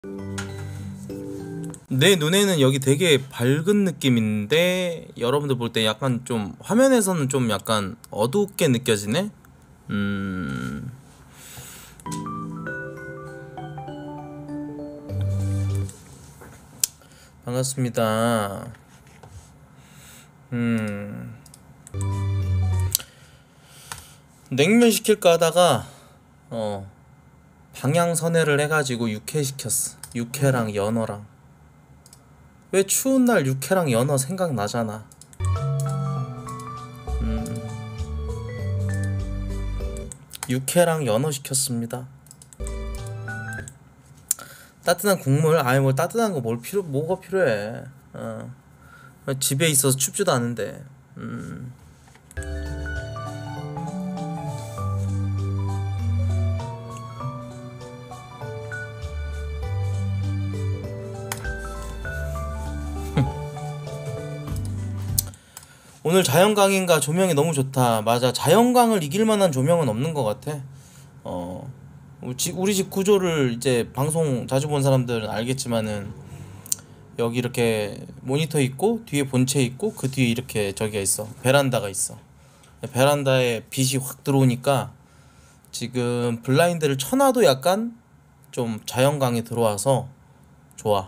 내 눈에는 여기 되게 밝은 느낌인데 여러분들 볼 때 약간 좀 화면에서는 좀 약간 어둡게 느껴지네? 반갑습니다. 냉면 시킬까 하다가 방향선회를 해가지고 육회 시켰어. 육회랑 연어랑. 왜 추운 날 육회랑 연어 생각나잖아. 육회랑 연어 시켰습니다. 따뜻한 국물? 아이 뭘 따뜻한 거 뭐가 필요해. 집에 있어서 춥지도 않은데. 오늘 자연광인가 조명이 너무 좋다. 맞아, 자연광을 이길 만한 조명은 없는 것 같아. 우리 집 구조를 이제 방송 자주 본 사람들은 알겠지만은 여기 이렇게 모니터 있고 뒤에 본체 있고 그 뒤에 이렇게 저기가 있어. 베란다가 있어. 베란다에 빛이 확 들어오니까 지금 블라인드를 쳐놔도 약간 좀 자연광이 들어와서 좋아.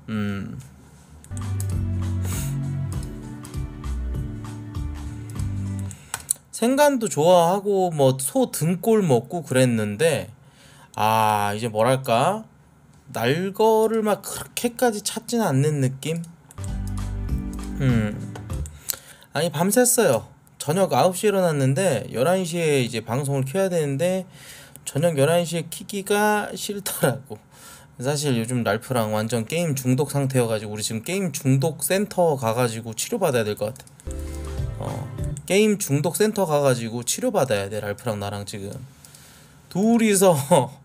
생간도 좋아하고 뭐 소 등골 먹고 그랬는데 이제 뭐랄까 날거를 막 그렇게까지 찾진 않는 느낌? 아니 밤샜어요. 저녁 9시에 일어났는데 11시에 이제 방송을 켜야 되는데 저녁 11시에 키기가 싫더라고. 사실 요즘 랄프랑 완전 게임 중독 상태여가지고 우리 지금 게임 중독 센터 가가지고 치료받아야 될 것 같아. 게임 중독 센터 가가지고 치료받아야 돼. 랄프랑 나랑 지금 둘이서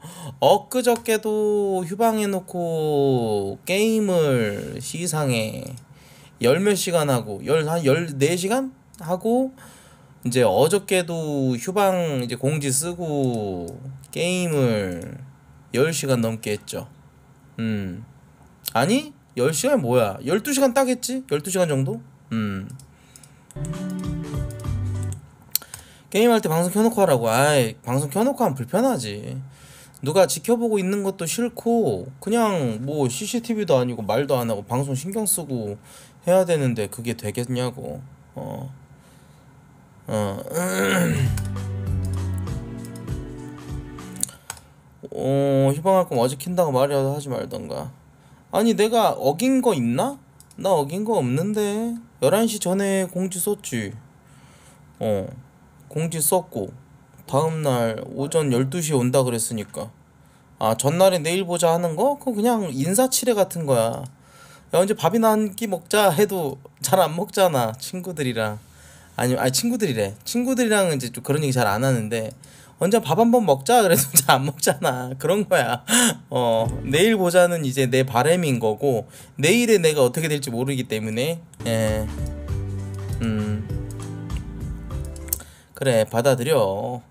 엊그저께도 휴방해놓고 게임을 시상에 열 몇 시간 하고 한 14시간 하고 이제 어저께도 휴방 이제 공지 쓰고 게임을 10시간 넘게 했죠. 아니 10시간 뭐야 12시간 딱 했지. 12시간 정도. 게임할 때 방송 켜놓고 하라고. 아이 방송 켜놓고 하면 불편하지. 누가 지켜보고 있는 것도 싫고 그냥 뭐 CCTV도 아니고 말도 안 하고 방송 신경 쓰고 해야 되는데 그게 되겠냐고. 휴방할 거면 어제 킨다고 말이라도 하지 말던가. 아니 내가 어긴 거 있나? 나 어긴 거 없는데 11시 전에 공지 썼지. 공지 썼고 다음날 오전 12시에 온다 그랬으니까 전날에 내일 보자 하는 거? 그거 그냥 인사치레 같은 거야. 야 언제 밥이나 한 끼 먹자 해도 잘 안 먹잖아 친구들이랑. 아니 친구들이래. 친구들이랑은 이제 좀 그런 얘기 잘 안 하는데 언제 밥 한번 먹자 그래도 잘 안 먹잖아. 그런 거야. 내일 보자는 이제 내 바람인 거고 내일에 내가 어떻게 될지 모르기 때문에 그래 받아들여.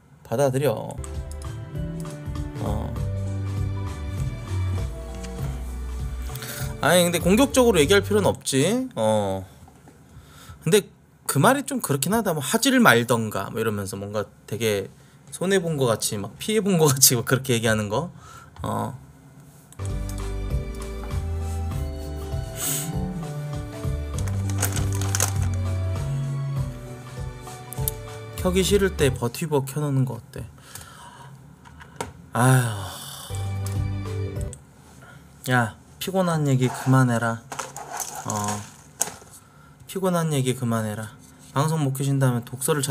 아니 근데 공격적으로 얘기할 필요는 없지. 근데 그 말이 좀 그렇긴 하다. 뭐 하지를 말던가 뭐 이러면서 뭔가 되게 손해본 거 같이 막 피해본 거 같이 막 그렇게 얘기하는 거. 켜기 싫을 때 버티버 켜놓는 거 어때? 아휴 야 피곤한 얘기 그만해라. 피곤한 얘기 그만해라. 방송 못 켜신다면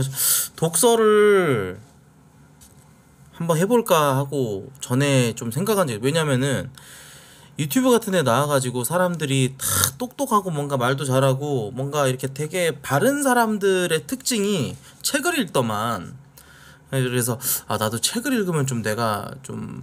독서를 한번 해볼까 하고 전에 좀 생각한 적이. 왜냐면은 유튜브 같은 데 나와가지고 사람들이 다 똑똑하고 뭔가 말도 잘하고 뭔가 이렇게 되게 바른 사람들의 특징이 책을 읽더만. 그래서 나도 책을 읽으면 좀 내가 좀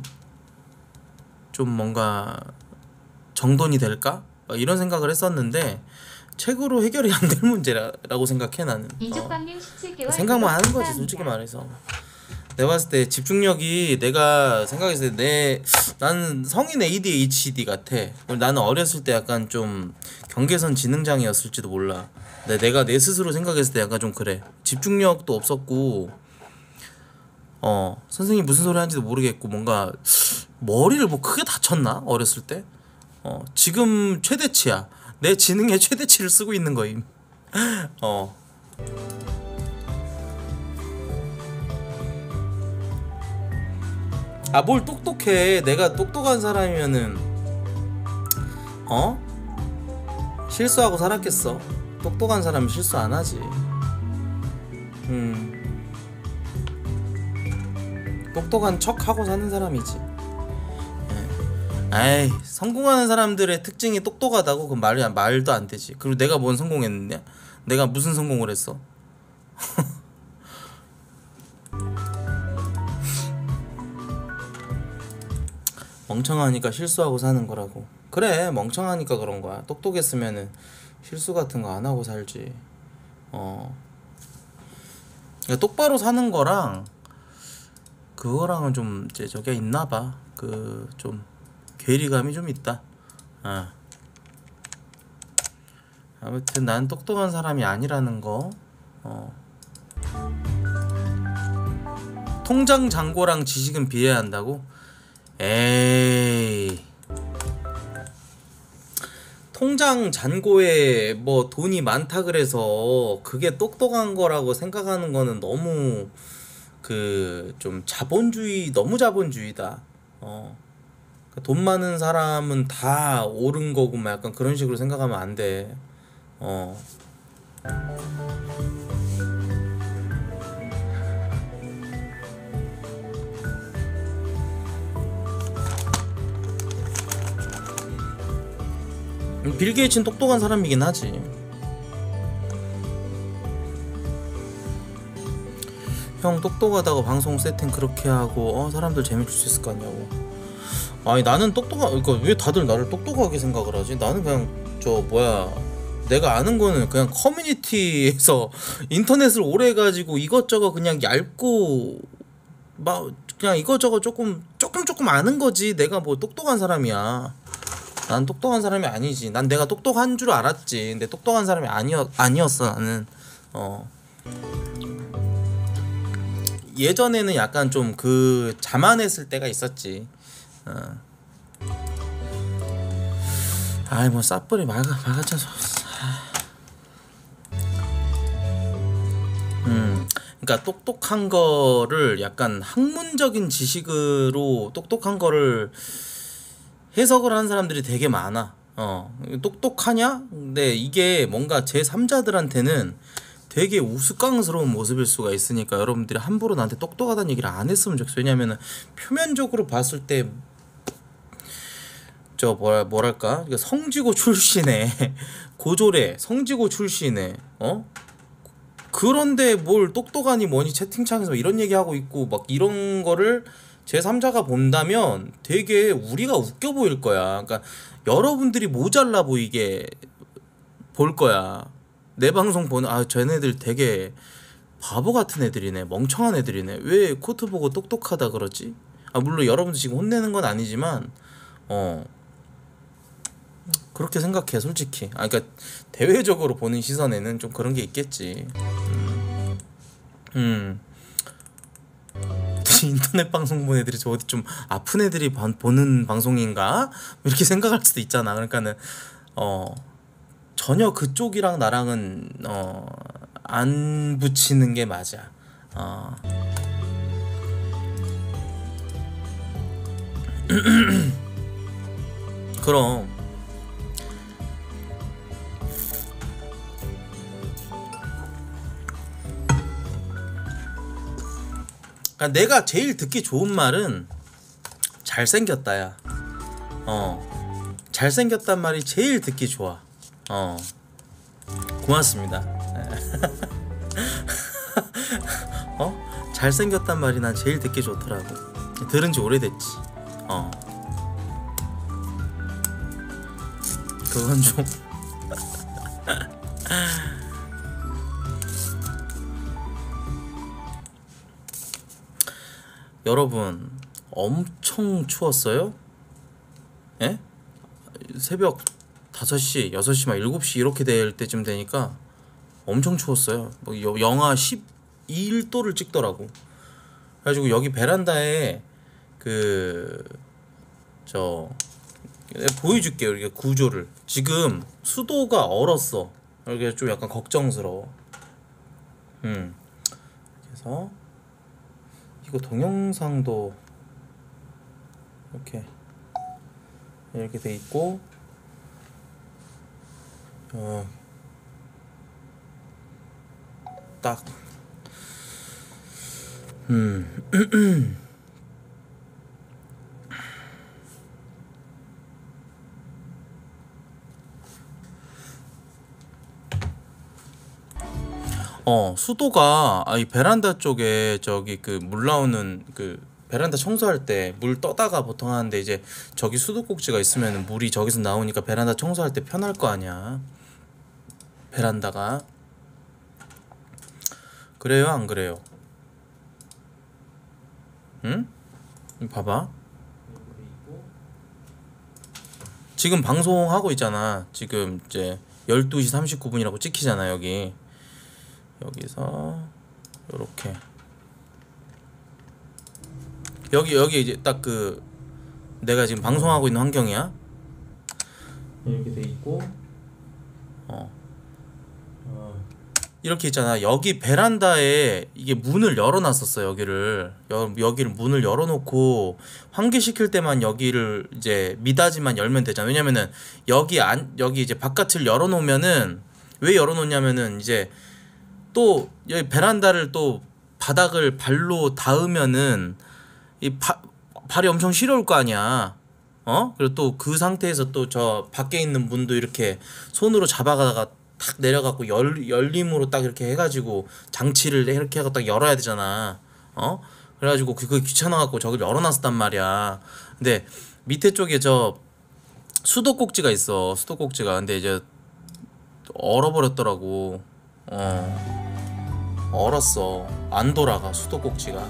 뭔가 정돈이 될까? 이런 생각을 했었는데 책으로 해결이 안 될 문제라고 생각해 나는. 이죽방님 17개월 생각만 하는 거지 솔직히 말해서. 내가 봤을 때 집중력이 내가 생각했을 때 나는 성인 ADHD 같아. 나는 어렸을 때 약간 좀 경계선 지능장애였을지도 몰라. 내가 내 스스로 생각했을 때 약간 좀 그래. 집중력도 없었고 선생님이 무슨 소리 하는지도 모르겠고 뭔가 머리를 뭐 크게 다쳤나 어렸을 때. 지금 최대치야. 내 지능의 최대치를 쓰고 있는 거임. 어. 아, 뭘 똑똑해. 내가 똑똑한 사람이면은 실수하고 살았겠어. 똑똑한 사람은 실수 안 하지. 똑똑한 척하고 사는 사람이지. 에이, 성공하는 사람들의 특징이 똑똑하다고 그 말도 안 되지. 그리고 내가 뭔 성공했느냐? 내가 무슨 성공을 했어? 멍청하니까 실수하고 사는 거라고. 그래, 멍청하니까 그런 거야. 똑똑했으면은 실수 같은 거 안 하고 살지. 그러니까 똑바로 사는 거랑 그거랑은 좀 이제 저게 있나 봐. 그 좀 괴리감이 좀 있다. 아무튼 난 똑똑한 사람이 아니라는 거. 통장 잔고랑 지식은 비례한다고? 에이, 통장 잔고에 뭐 돈이 많다 그래서 그게 똑똑한 거라고 생각하는 거는 너무 그 좀 자본주의, 너무 자본주의다. 돈 많은 사람은 다 옳은 거고 막 약간 그런 식으로 생각하면 안 돼. 빌 게이츠는 똑똑한 사람이긴 하지. 형 똑똑하다고 방송 세팅 그렇게 하고 사람들 재미줄 수 있을 거 아니냐고. 아니 나는 그러니까 왜 다들 나를 똑똑하게 생각을 하지? 나는 그냥 내가 아는 거는 그냥 커뮤니티에서 인터넷을 오래 가지고 이것저것 그냥 얇고 막 그냥 이것저것 조금 아는 거지. 내가 뭐 똑똑한 사람이야. 난 똑똑한 사람이 아니지. 난 내가 똑똑한 줄 알았지. 근데 똑똑한 사람이 아니었어 나는. 예전에는 약간 좀 그 자만했을 때가 있었지. 아이 뭐 싸뿌리 막아쳐서. 그러니까 똑똑한 거를 약간 학문적인 지식으로 똑똑한 거를 해석을 하는 사람들이 되게 많아. 똑똑하냐? 근데 이게 뭔가 제3자들한테는 되게 우스꽝스러운 모습일 수가 있으니까 여러분들이 함부로 나한테 똑똑하다는 얘기를 안 했으면 좋겠어. 왜냐면은 표면적으로 봤을 때 뭐랄까 성지고 출신의 고졸의 성지고 출신의 그런데 뭘 똑똑하니 뭐니 채팅창에서 이런 얘기하고 있고 막 이런 거를 제3자가 본다면 되게 우리가 웃겨 보일 거야. 그러니까 여러분들이 모자라 보이게 볼 거야. 내 방송 보는 쟤네들 되게 바보 같은 애들이네, 멍청한 애들이네, 왜 코트 보고 똑똑하다 그러지? 물론 여러분들 지금 혼내는 건 아니지만 그렇게 생각해 솔직히. 그러니까 대외적으로 보는 시선에는 좀 그런 게 있겠지. 인터넷 방송 보는 애들이 저 어디 좀 아픈 애들이 보는 방송인가? 이렇게 생각할 수도 있잖아. 그러니까는 전혀 그쪽이랑 나랑은 안 붙이는 게 맞아. 그럼 내가 제일 듣기 좋은 말은 잘생겼다야. 잘생겼단 말이 제일 듣기 좋아. 고맙습니다. 잘생겼단 말이 난 제일 듣기 좋더라고. 들은 지 오래됐지. 그건 좀 여러분 엄청 추웠어요? 예? 새벽 5시, 6시, 막 7시 이렇게 될 때쯤 되니까 엄청 추웠어요. 뭐 영하 12도를 찍더라고. 그래가지고 여기 베란다에 그 저 보여줄게요. 이렇게 구조를. 지금 수도가 얼었어. 이게 좀 약간 걱정스러워. 그래서 이거 동영상도 이렇게 돼 있고, 딱 수도가 이 베란다 쪽에 저기 그 물 나오는 그 베란다 청소할 때 물 떠다가 보통 하는데, 이제 저기 수도꼭지가 있으면 물이 저기서 나오니까 베란다 청소할 때 편할 거 아니야. 베란다가. 그래요, 안 그래요? 응? 봐봐. 지금 방송하고 있잖아. 지금 이제 12시 39분이라고 찍히잖아. 여기서 요렇게 여기 이제 딱 그 내가 지금 방송하고 있는 환경이야. 이렇게 돼 있고, 이렇게 있잖아. 여기 베란다에 이게 문을 열어놨었어. 여기를 문을 열어놓고 환기시킬 때만 여기를 이제 미닫이만 열면 되잖아. 왜냐면은 여기 이제 바깥을 열어놓으면은, 왜 열어놓냐면은 이제 또 여기 베란다를 또 바닥을 발로 닿으면은 발이 엄청 시려울 거 아니야. 그리고 또 그 상태에서 또 저 밖에 있는 문도 이렇게 손으로 잡아가다가 탁 내려갖고 열림으로 딱 이렇게 해가지고 장치를 이렇게 해서 딱 열어야 되잖아. 그래가지고 그거 귀찮아갖고 저걸 열어놨었단 말이야. 근데 밑에 쪽에 저 수도꼭지가 있어. 수도꼭지가. 근데 이제 얼어버렸더라고. 얼었어. 안 돌아가 수도꼭지가.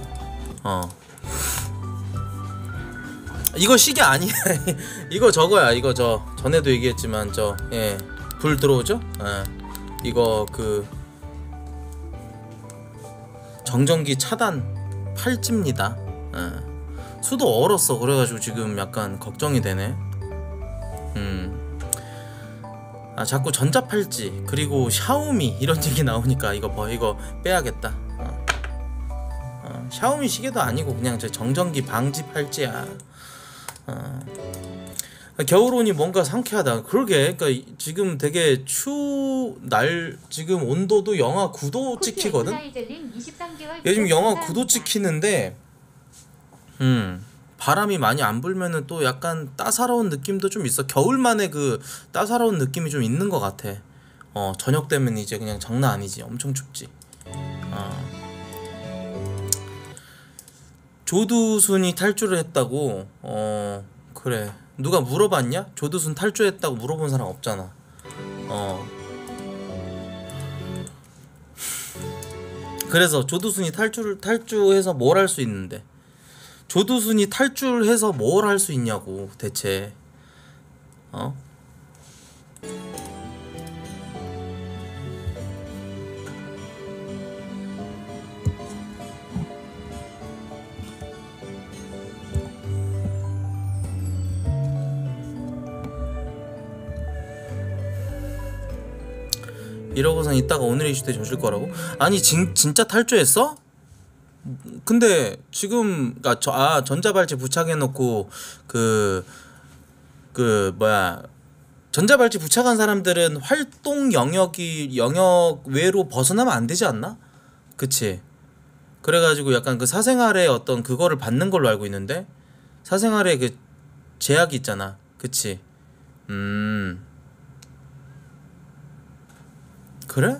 이거 시계 아니야. 이거 저거야. 이거 전에도 얘기했지만 불 들어오죠? 이거 그 정전기 차단 팔찌입니다. 수도 얼었어. 그래가지고 지금 약간 걱정이 되네. 자꾸 전자팔찌 그리고 샤오미 이런 얘기 나오니까 이거 빼야겠다. 샤오미 시계도 아니고 그냥 저 정전기 방지 팔찌야. 겨울 오니 뭔가 상쾌하다. 그러게. 그러니까 지금 되게 지금 온도도 영하 9도 찍히거든. 요즘 영하 9도 찍히는데 바람이 많이 안 불면은 또 약간 따사로운 느낌도 좀 있어. 겨울만의 그 따사로운 느낌이 좀 있는 것 같아. 저녁 되면 이제 그냥 장난 아니지. 엄청 춥지. 조두순이 탈주를 했다고? 그래. 누가 물어봤냐? 조두순 탈주했다고 물어본 사람 없잖아. 그래서 조두순이 탈주해서 뭘 할 수 있는데? 조두순이 탈주해서 뭘 할 수 있냐고 대체. 이러고선 이따가 오늘의 이슈 때 조질 거라고? 아니 진짜 탈주했어? 근데 지금 전자발찌 부착해놓고 뭐야, 전자발찌 부착한 사람들은 활동 영역 외로 벗어나면 안 되지 않나? 그치? 그래가지고 약간 그 사생활의 어떤 그거를 받는 걸로 알고 있는데, 사생활의 그 제약이 있잖아. 그치? 그래?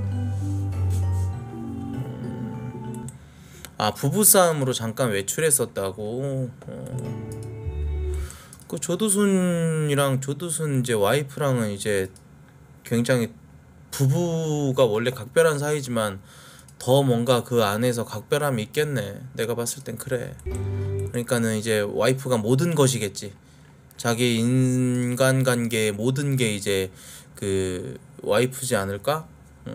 부부싸움으로 잠깐 외출했었다고. 그 조두순이랑 조두순 이제 와이프랑은 이제 굉장히 부부가 원래 각별한 사이지만 더 뭔가 그 안에서 각별함이 있겠네. 내가 봤을 땐 그래. 그러니까는 이제 와이프가 모든 것이겠지. 자기 인간관계의 모든 게 이제 그 와이프지 않을까?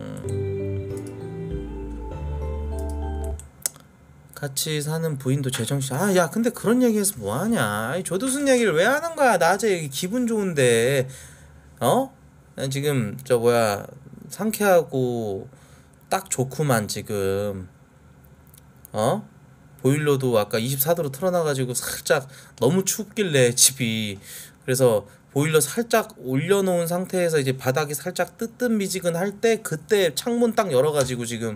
같이 사는 부인도 제정신. 아, 야, 근데 그런 얘기해서 뭐하냐? 아이, 조두순 얘기를 왜 하는 거야? 낮에 기분 좋은데. 어? 난 지금 저 뭐야, 상쾌하고 딱 좋구만 지금. 어? 보일러도 아까 24도로 틀어놔가지고 살짝 너무 춥길래 집이, 그래서 보일러 살짝 올려놓은 상태에서 이제 바닥이 살짝 뜨뜻미지근할 때 그때 창문 딱 열어가지고 지금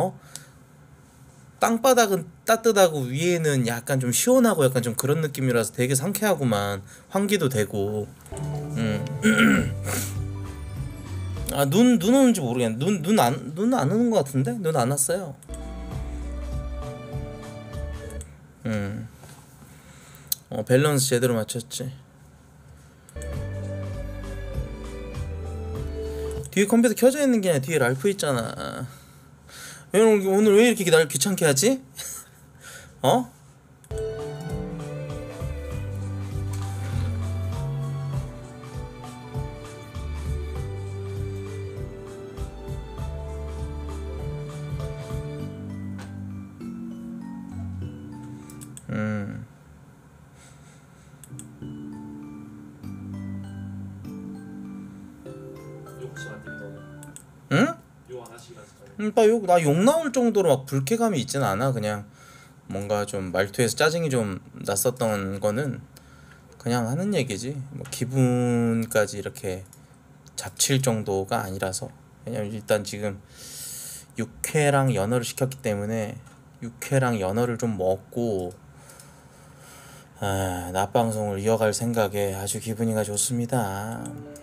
땅바닥은 따뜻하고 위에는 약간 좀 시원하고 약간 좀 그런 느낌이라서 되게 상쾌하구만. 환기도 되고. 아, 눈 오는지 모르겠네. 눈 안 오는 것 같은데? 눈 안 왔어요. 밸런스 제대로 맞췄지. 뒤에 컴퓨터 켜져 있는 게 아니라 뒤에 랄프 있잖아. 오늘 왜 이렇게 날 귀찮게 하지? 어? 응? 나 욕 나올 정도로 막 불쾌감이 있진 않아. 그냥 뭔가 좀 말투에서 짜증이 좀 났었던 거는 그냥 하는 얘기지. 뭐 기분까지 이렇게 잡칠 정도가 아니라서. 왜냐면 일단 지금 육회랑 연어를 시켰기 때문에 육회랑 연어를 좀 먹고 낮방송을 이어갈 생각에 아주 기분이가 좋습니다.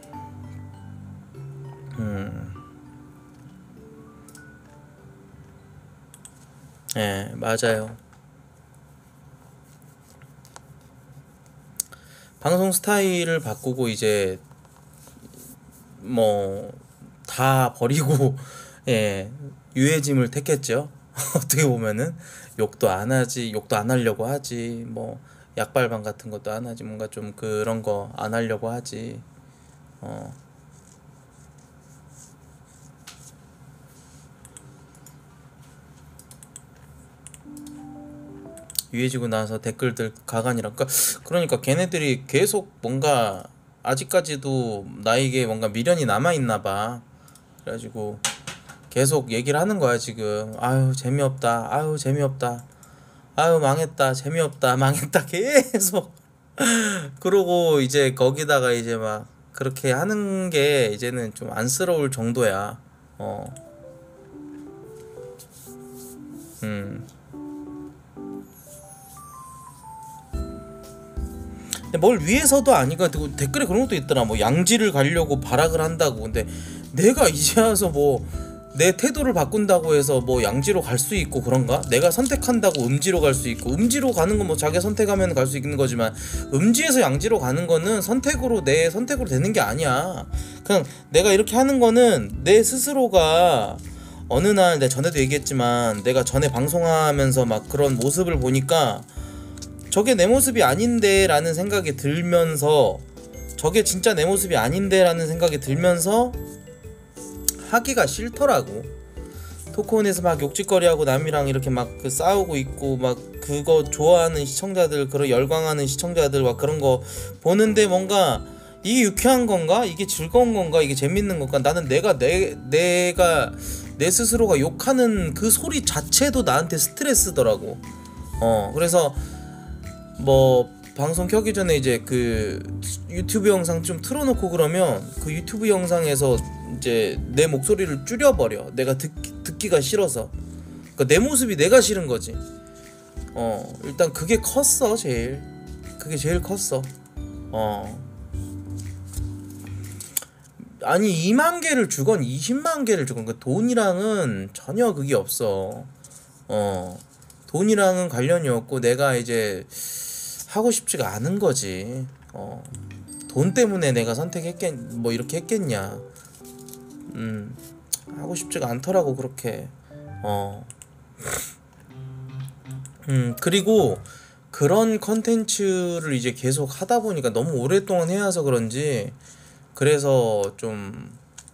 예, 맞아요. 방송 스타일을 바꾸고 이제 뭐 다 버리고 예, 유해짐을 택했죠. 어떻게 보면은 욕도 안 하지, 욕도 안 하려고 하지, 뭐 약발방 같은 것도 안 하지, 뭔가 좀 그런 거 안 하려고 하지. 유해지고 나서 댓글들 가관이랄까. 그러니까 걔네들이 계속 뭔가 아직까지도 나에게 뭔가 미련이 남아 있나 봐. 그래가지고 계속 얘기를 하는 거야 지금. 아유 재미없다, 아유 재미없다, 아유 망했다, 재미없다, 망했다, 계속 그러고 이제 거기다가 이제 막 그렇게 하는 게 이제는 좀 안쓰러울 정도야. 음. 근데 뭘 위해서도 아니고 댓글에 그런 것도 있더라. 뭐 양지를 가려고 발악을 한다고. 근데 내가 이제 와서 뭐 내 태도를 바꾼다고 해서 뭐 양지로 갈 수 있고 그런가? 내가 선택한다고 음지로 갈 수 있고, 음지로 가는 건 뭐 자기가 선택하면 갈 수 있는 거지만 음지에서 양지로 가는 거는 내 선택으로 되는 게 아니야. 그냥 내가 이렇게 하는 거는 내 스스로가 어느 날, 내가 전에도 얘기했지만 내가 전에 방송하면서 막 그런 모습을 보니까 저게 내 모습이 아닌데 라는 생각이 들면서, 저게 진짜 내 모습이 아닌데 라는 생각이 들면서 하기가 싫더라고. 토크온에서 막 욕짓거리하고 남이랑 이렇게 막 그 싸우고 있고 막 그거 좋아하는 시청자들, 그런 열광하는 시청자들 막 그런 거 보는데 뭔가 이게 유쾌한 건가? 이게 즐거운 건가? 이게 재밌는 건가? 나는 내가 내 스스로가 욕하는 그 소리 자체도 나한테 스트레스더라고. 그래서 뭐 방송 켜기 전에 이제 그 유튜브 영상 좀 틀어놓고 그러면 그 유튜브 영상에서 이제 내 목소리를 줄여버려. 내가 듣기가 싫어서. 그러니까 내 모습이 내가 싫은 거지. 일단 그게 컸어. 그게 제일 컸어. 아니 2만 개를 주건 20만 개를 주건 그 돈이랑은 전혀 그게 없어. 돈이랑은 관련이 없고 내가 이제 하고 싶지가 않은 거지. 돈 때문에 내가 뭐 이렇게 했겠냐. 하고 싶지가 않더라고 그렇게. 어. 그리고 그런 컨텐츠를 이제 계속 하다 보니까 너무 오랫동안 해와서 그런지 그래서 좀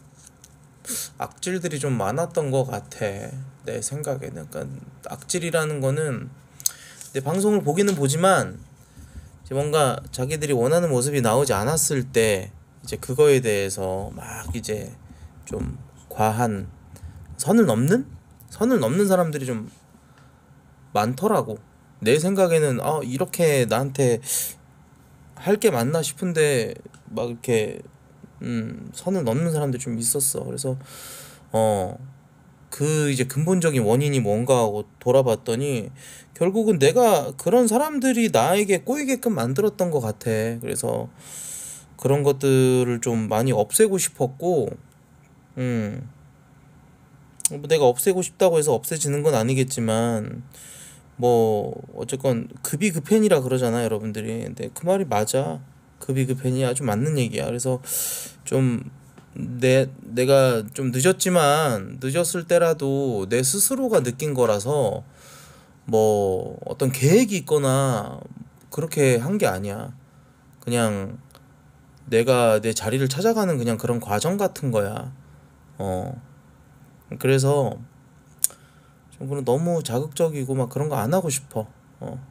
악질들이 좀 많았던 것 같아. 내 생각에는. 그러니까 악질이라는 거는 내 방송을 보기는 보지만 이제 뭔가 자기들이 원하는 모습이 나오지 않았을 때 이제 그거에 대해서 막 이제 좀 과한 선을 넘는 사람들이 좀 많더라고. 내 생각에는 이렇게 나한테 할 게 맞나 싶은데 막 이렇게 선을 넘는 사람들이 좀 있었어. 그래서 어 그 이제 근본적인 원인이 뭔가 하고 돌아봤더니 결국은 내가 그런 사람들이 나에게 꼬이게끔 만들었던 것 같아. 그래서 그런 것들을 좀 많이 없애고 싶었고, 음, 뭐 내가 없애고 싶다고 해서 없애지는 건 아니겠지만, 뭐 어쨌건 급이급행이라 그러잖아 여러분들이. 근데 그 말이 맞아. 급이급행이 아주 맞는 얘기야. 그래서 좀 내가 좀 늦었지만 늦었을 때라도 내 스스로가 느낀 거라서 뭐 어떤 계획이 있거나 그렇게 한 게 아니야. 그냥 내가 내 자리를 찾아가는 그냥 그런 과정 같은 거야. 어. 그래서 좀 그런 너무 자극적이고 막 그런 거 안 하고 싶어. 어.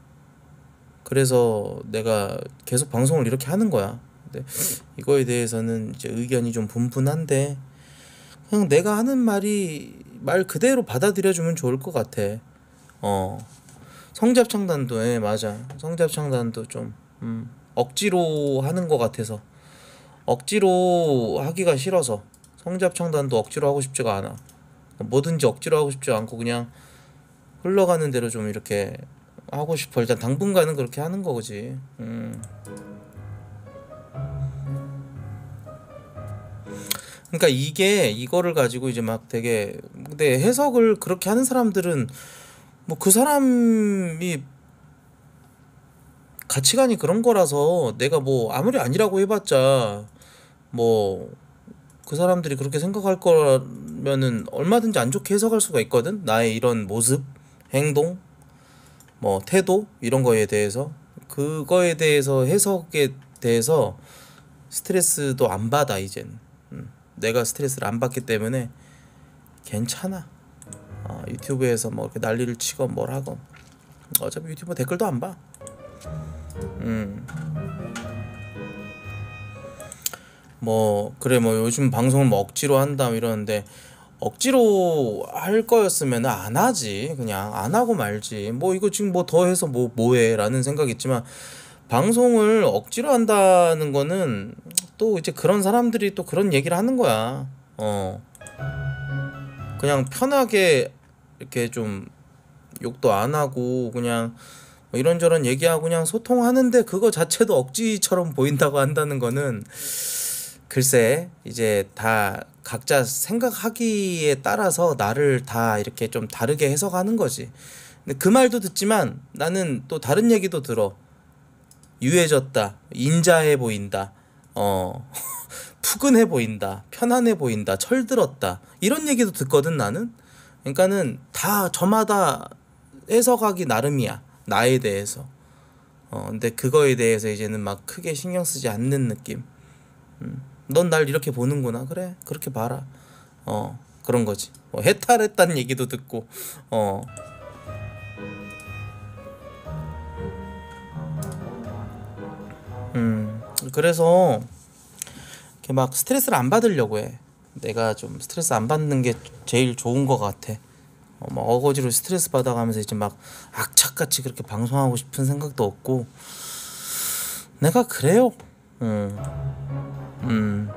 그래서 내가 계속 방송을 이렇게 하는 거야. 근데 이거에 대해서는 이제 의견이 좀 분분한데 그냥 내가 하는 말이 말 그대로 받아들여주면 좋을 것 같아. 어. 성잡창단도 맞아. 성잡창단도 좀 억지로 하는 것 같아서 억지로 하기가 싫어서 성잡창단도 억지로 하고 싶지가 않아. 뭐든지 억지로 하고 싶지 않고 그냥 흘러가는 대로 좀 이렇게 하고 싶어. 일단 당분간은 그렇게 하는 거지. 그러니까 이거를 가지고 이제 막 되게 근데 해석을 그렇게 하는 사람들은 뭐 그 사람이 가치관이 그런 거라서 내가 뭐 아무리 아니라고 해봤자 뭐 그 사람들이 그렇게 생각할 거면은 얼마든지 안 좋게 해석할 수가 있거든. 나의 이런 모습, 행동, 뭐 태도 이런 거에 대해서 그거에 대해서 해석에 대해서 스트레스도 안 받아 이젠. 내가 스트레스를 안 받기 때문에 괜찮아. 유튜브에서 뭐 이렇게 난리를 치건 뭘 하건 어차피 유튜브 댓글도 안 봐. 뭐 그래 뭐 요즘 방송을 뭐 억지로 한다 이러는데 억지로 할 거였으면 안 하지. 그냥 안 하고 말지. 뭐 이거 지금 뭐 더 해서 뭐해 라는 생각이 있지만 방송을 억지로 한다는 거는 또 이제 그런 사람들이 또 그런 얘기를 하는 거야. 그냥 편하게 이렇게 좀 욕도 안 하고 그냥 뭐 이런저런 얘기하고 그냥 소통하는데 그거 자체도 억지처럼 보인다고 한다는 거는 글쎄 이제 다 각자 생각하기에 따라서 나를 다 이렇게 좀 다르게 해석하는 거지. 근데 그 말도 듣지만 나는 또 다른 얘기도 들어. 유해졌다, 인자해 보인다, 푸근해 보인다, 편안해 보인다, 철들었다 이런 얘기도 듣거든 나는. 그러니까는 다 저마다 해석하기 나름이야 나에 대해서. 근데 그거에 대해서 이제는 막 크게 신경 쓰지 않는 느낌. 넌 날 이렇게 보는구나. 그래 그렇게 봐라. 그런 거지. 뭐 해탈했다는 얘기도 듣고. 어 그래서 이렇게 막 스트레스를 안 받으려고 해. 내가 좀 스트레스 안 받는 게 제일 좋은 것 같아. 막 어거지로 스트레스 받아가면서 이제 막 악착같이 그렇게 방송하고 싶은 생각도 없고 내가 그래요. 음, 음.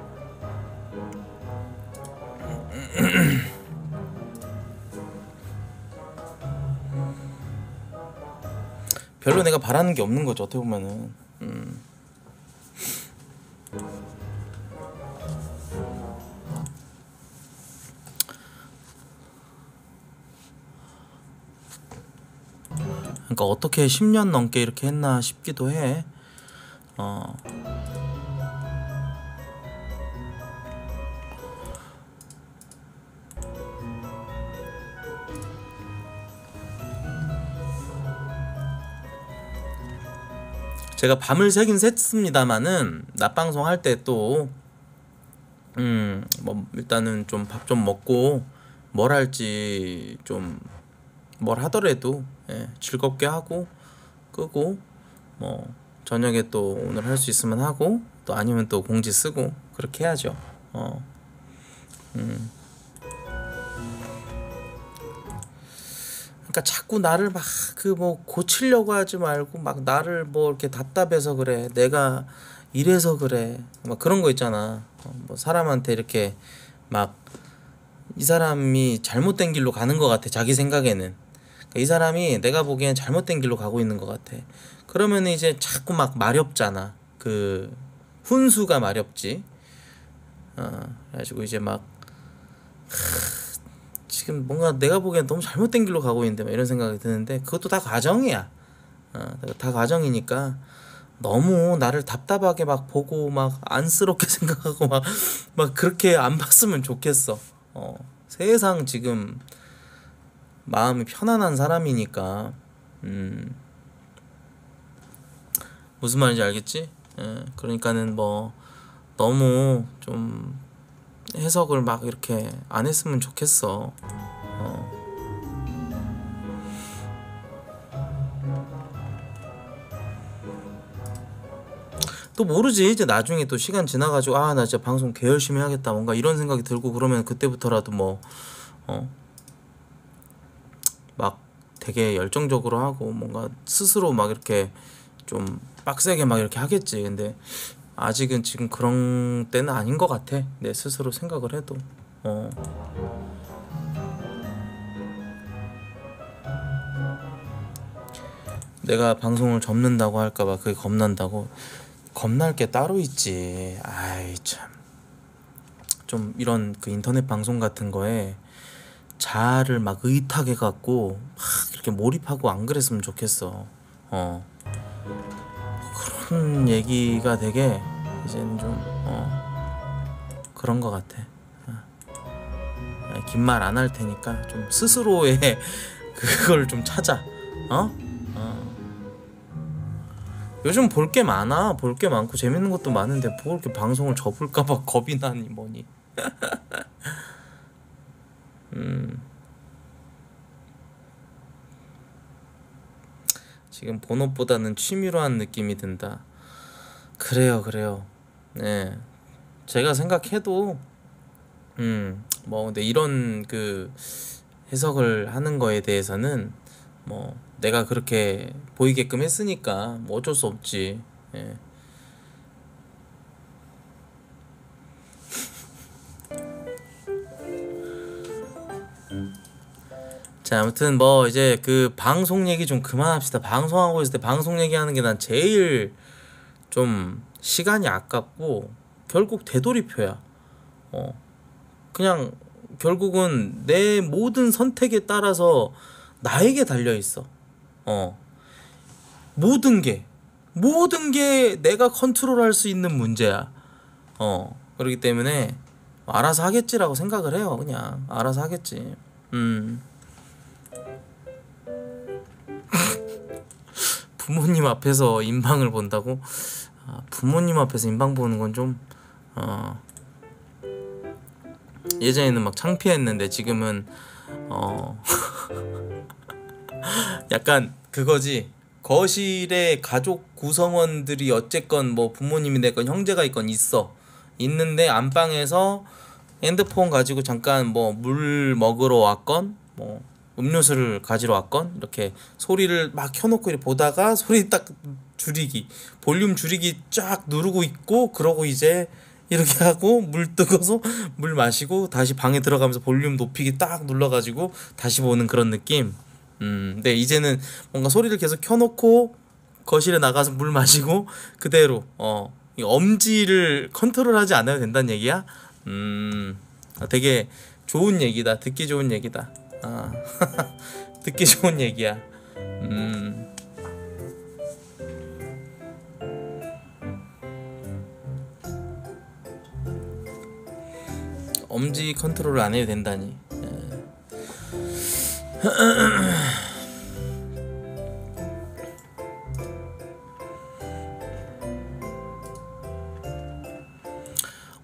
별로 내가 바라는 게 없는 거죠 어떻게 보면은. 그러니까 어떻게 10년 넘게 이렇게 했나 싶기도 해. 어, 제가 밤을 새긴 샜습니다마는 낮방송 할 때 또 뭐 일단은 좀 밥 좀 먹고 뭘 할지 좀 뭘 하더라도 즐겁게 하고 끄고 뭐 저녁에 또 오늘 할 수 있으면 하고 또 아니면 또 공지 쓰고 그렇게 해야죠. 그러니까 자꾸 나를 막 그 뭐 고치려고 하지 말고 막 나를 뭐 이렇게 답답해서 그래, 내가 이래서 그래, 막 그런 거 있잖아. 뭐 사람한테 이렇게 막 이 사람이 잘못된 길로 가는 것 같아, 자기 생각에는. 그러니까 이 사람이 내가 보기엔 잘못된 길로 가고 있는 것 같아. 그러면 이제 자꾸 막 마렵잖아. 그 훈수가 마렵지. 그래가지고 이제 막 지금 뭔가 내가 보기엔 너무 잘못된 길로 가고 있는데 막 이런 생각이 드는데, 그것도 다 과정이야. 다 과정이니까 너무 나를 답답하게 막 보고 막 안쓰럽게 생각하고 막 그렇게 안 봤으면 좋겠어. 세상 지금 마음이 편안한 사람이니까. 무슨 말인지 알겠지? 그러니까는 뭐 너무 좀 해석을 막 이렇게 안 했으면 좋겠어. 또 모르지, 이제 나중에 또 시간 지나가지고 아 나 진짜 방송 개 열심히 하겠다 뭔가 이런 생각이 들고 그러면 그때부터라도 뭐 막 되게 열정적으로 하고 뭔가 스스로 막 이렇게 좀 빡세게 막 이렇게 하겠지. 근데 아직은 지금 그런 때는 아닌 것 같아, 내 스스로 생각을 해도. 내가 방송을 접는다고 할까봐 그게 겁난다고? 겁날 게 따로 있지. 아이 참. 좀 이런 그 인터넷 방송 같은 거에 자아를 막 의탁해 갖고 막 이렇게 몰입하고 안 그랬으면 좋겠어. 그런 얘기가 되게 이제는 좀 그런 거 같아. 긴 말 안 할 테니까 좀 스스로의 그걸 좀 찾아. 요즘 볼 게 많아. 볼 게 많고 재밌는 것도 많은데 뭐 이렇게 방송을 접을까봐 겁이 나니 뭐니. 지금 본업보다는 취미로 한 느낌이 든다. 그래요. 네, 제가 생각해도 뭐 근데 이런 그 해석을 하는 거에 대해서는 뭐 내가 그렇게 보이게끔 했으니까 뭐 어쩔 수 없지. 예. 자, 아무튼 뭐 이제 그 방송 얘기 좀 그만합시다. 방송하고 있을 때 방송 얘기하는 게 난 제일 좀 시간이 아깝고 결국 되돌이표야. 그냥 결국은 내 모든 선택에 따라서 나에게 달려 있어. 모든 게 내가 컨트롤할 수 있는 문제야. 그렇기 때문에 알아서 하겠지라고 생각을 해요. 그냥 알아서 하겠지. 부모님 앞에서 인방을 본다고? 부모님 앞에서 인방 보는 건 좀 예전에는 막 창피했는데 지금은 약간 그거지. 거실에 가족 구성원들이 어쨌건 뭐 부모님이 됐건 형제가 있건 있는데 안방에서 핸드폰 가지고 잠깐 뭐 물 먹으러 왔건 뭐 음료수를 가지러 왔건 이렇게 소리를 막 켜놓고 이렇게 보다가 소리 딱 줄이기, 볼륨 줄이기 쫙 누르고 있고, 그러고 이제 이렇게 하고 물 뜨거서 물 마시고 다시 방에 들어가면서 볼륨 높이기 딱 눌러가지고 다시 보는 그런 느낌. 근데 이제는 뭔가 소리를 계속 켜놓고 거실에 나가서 물 마시고 그대로 이 엄지를 컨트롤하지 않아도 된다는 얘기야. 되게 좋은 얘기다. 듣기 좋은 얘기다. 듣기 좋은 얘기야. 엄지 컨트롤을 안 해도 된다니.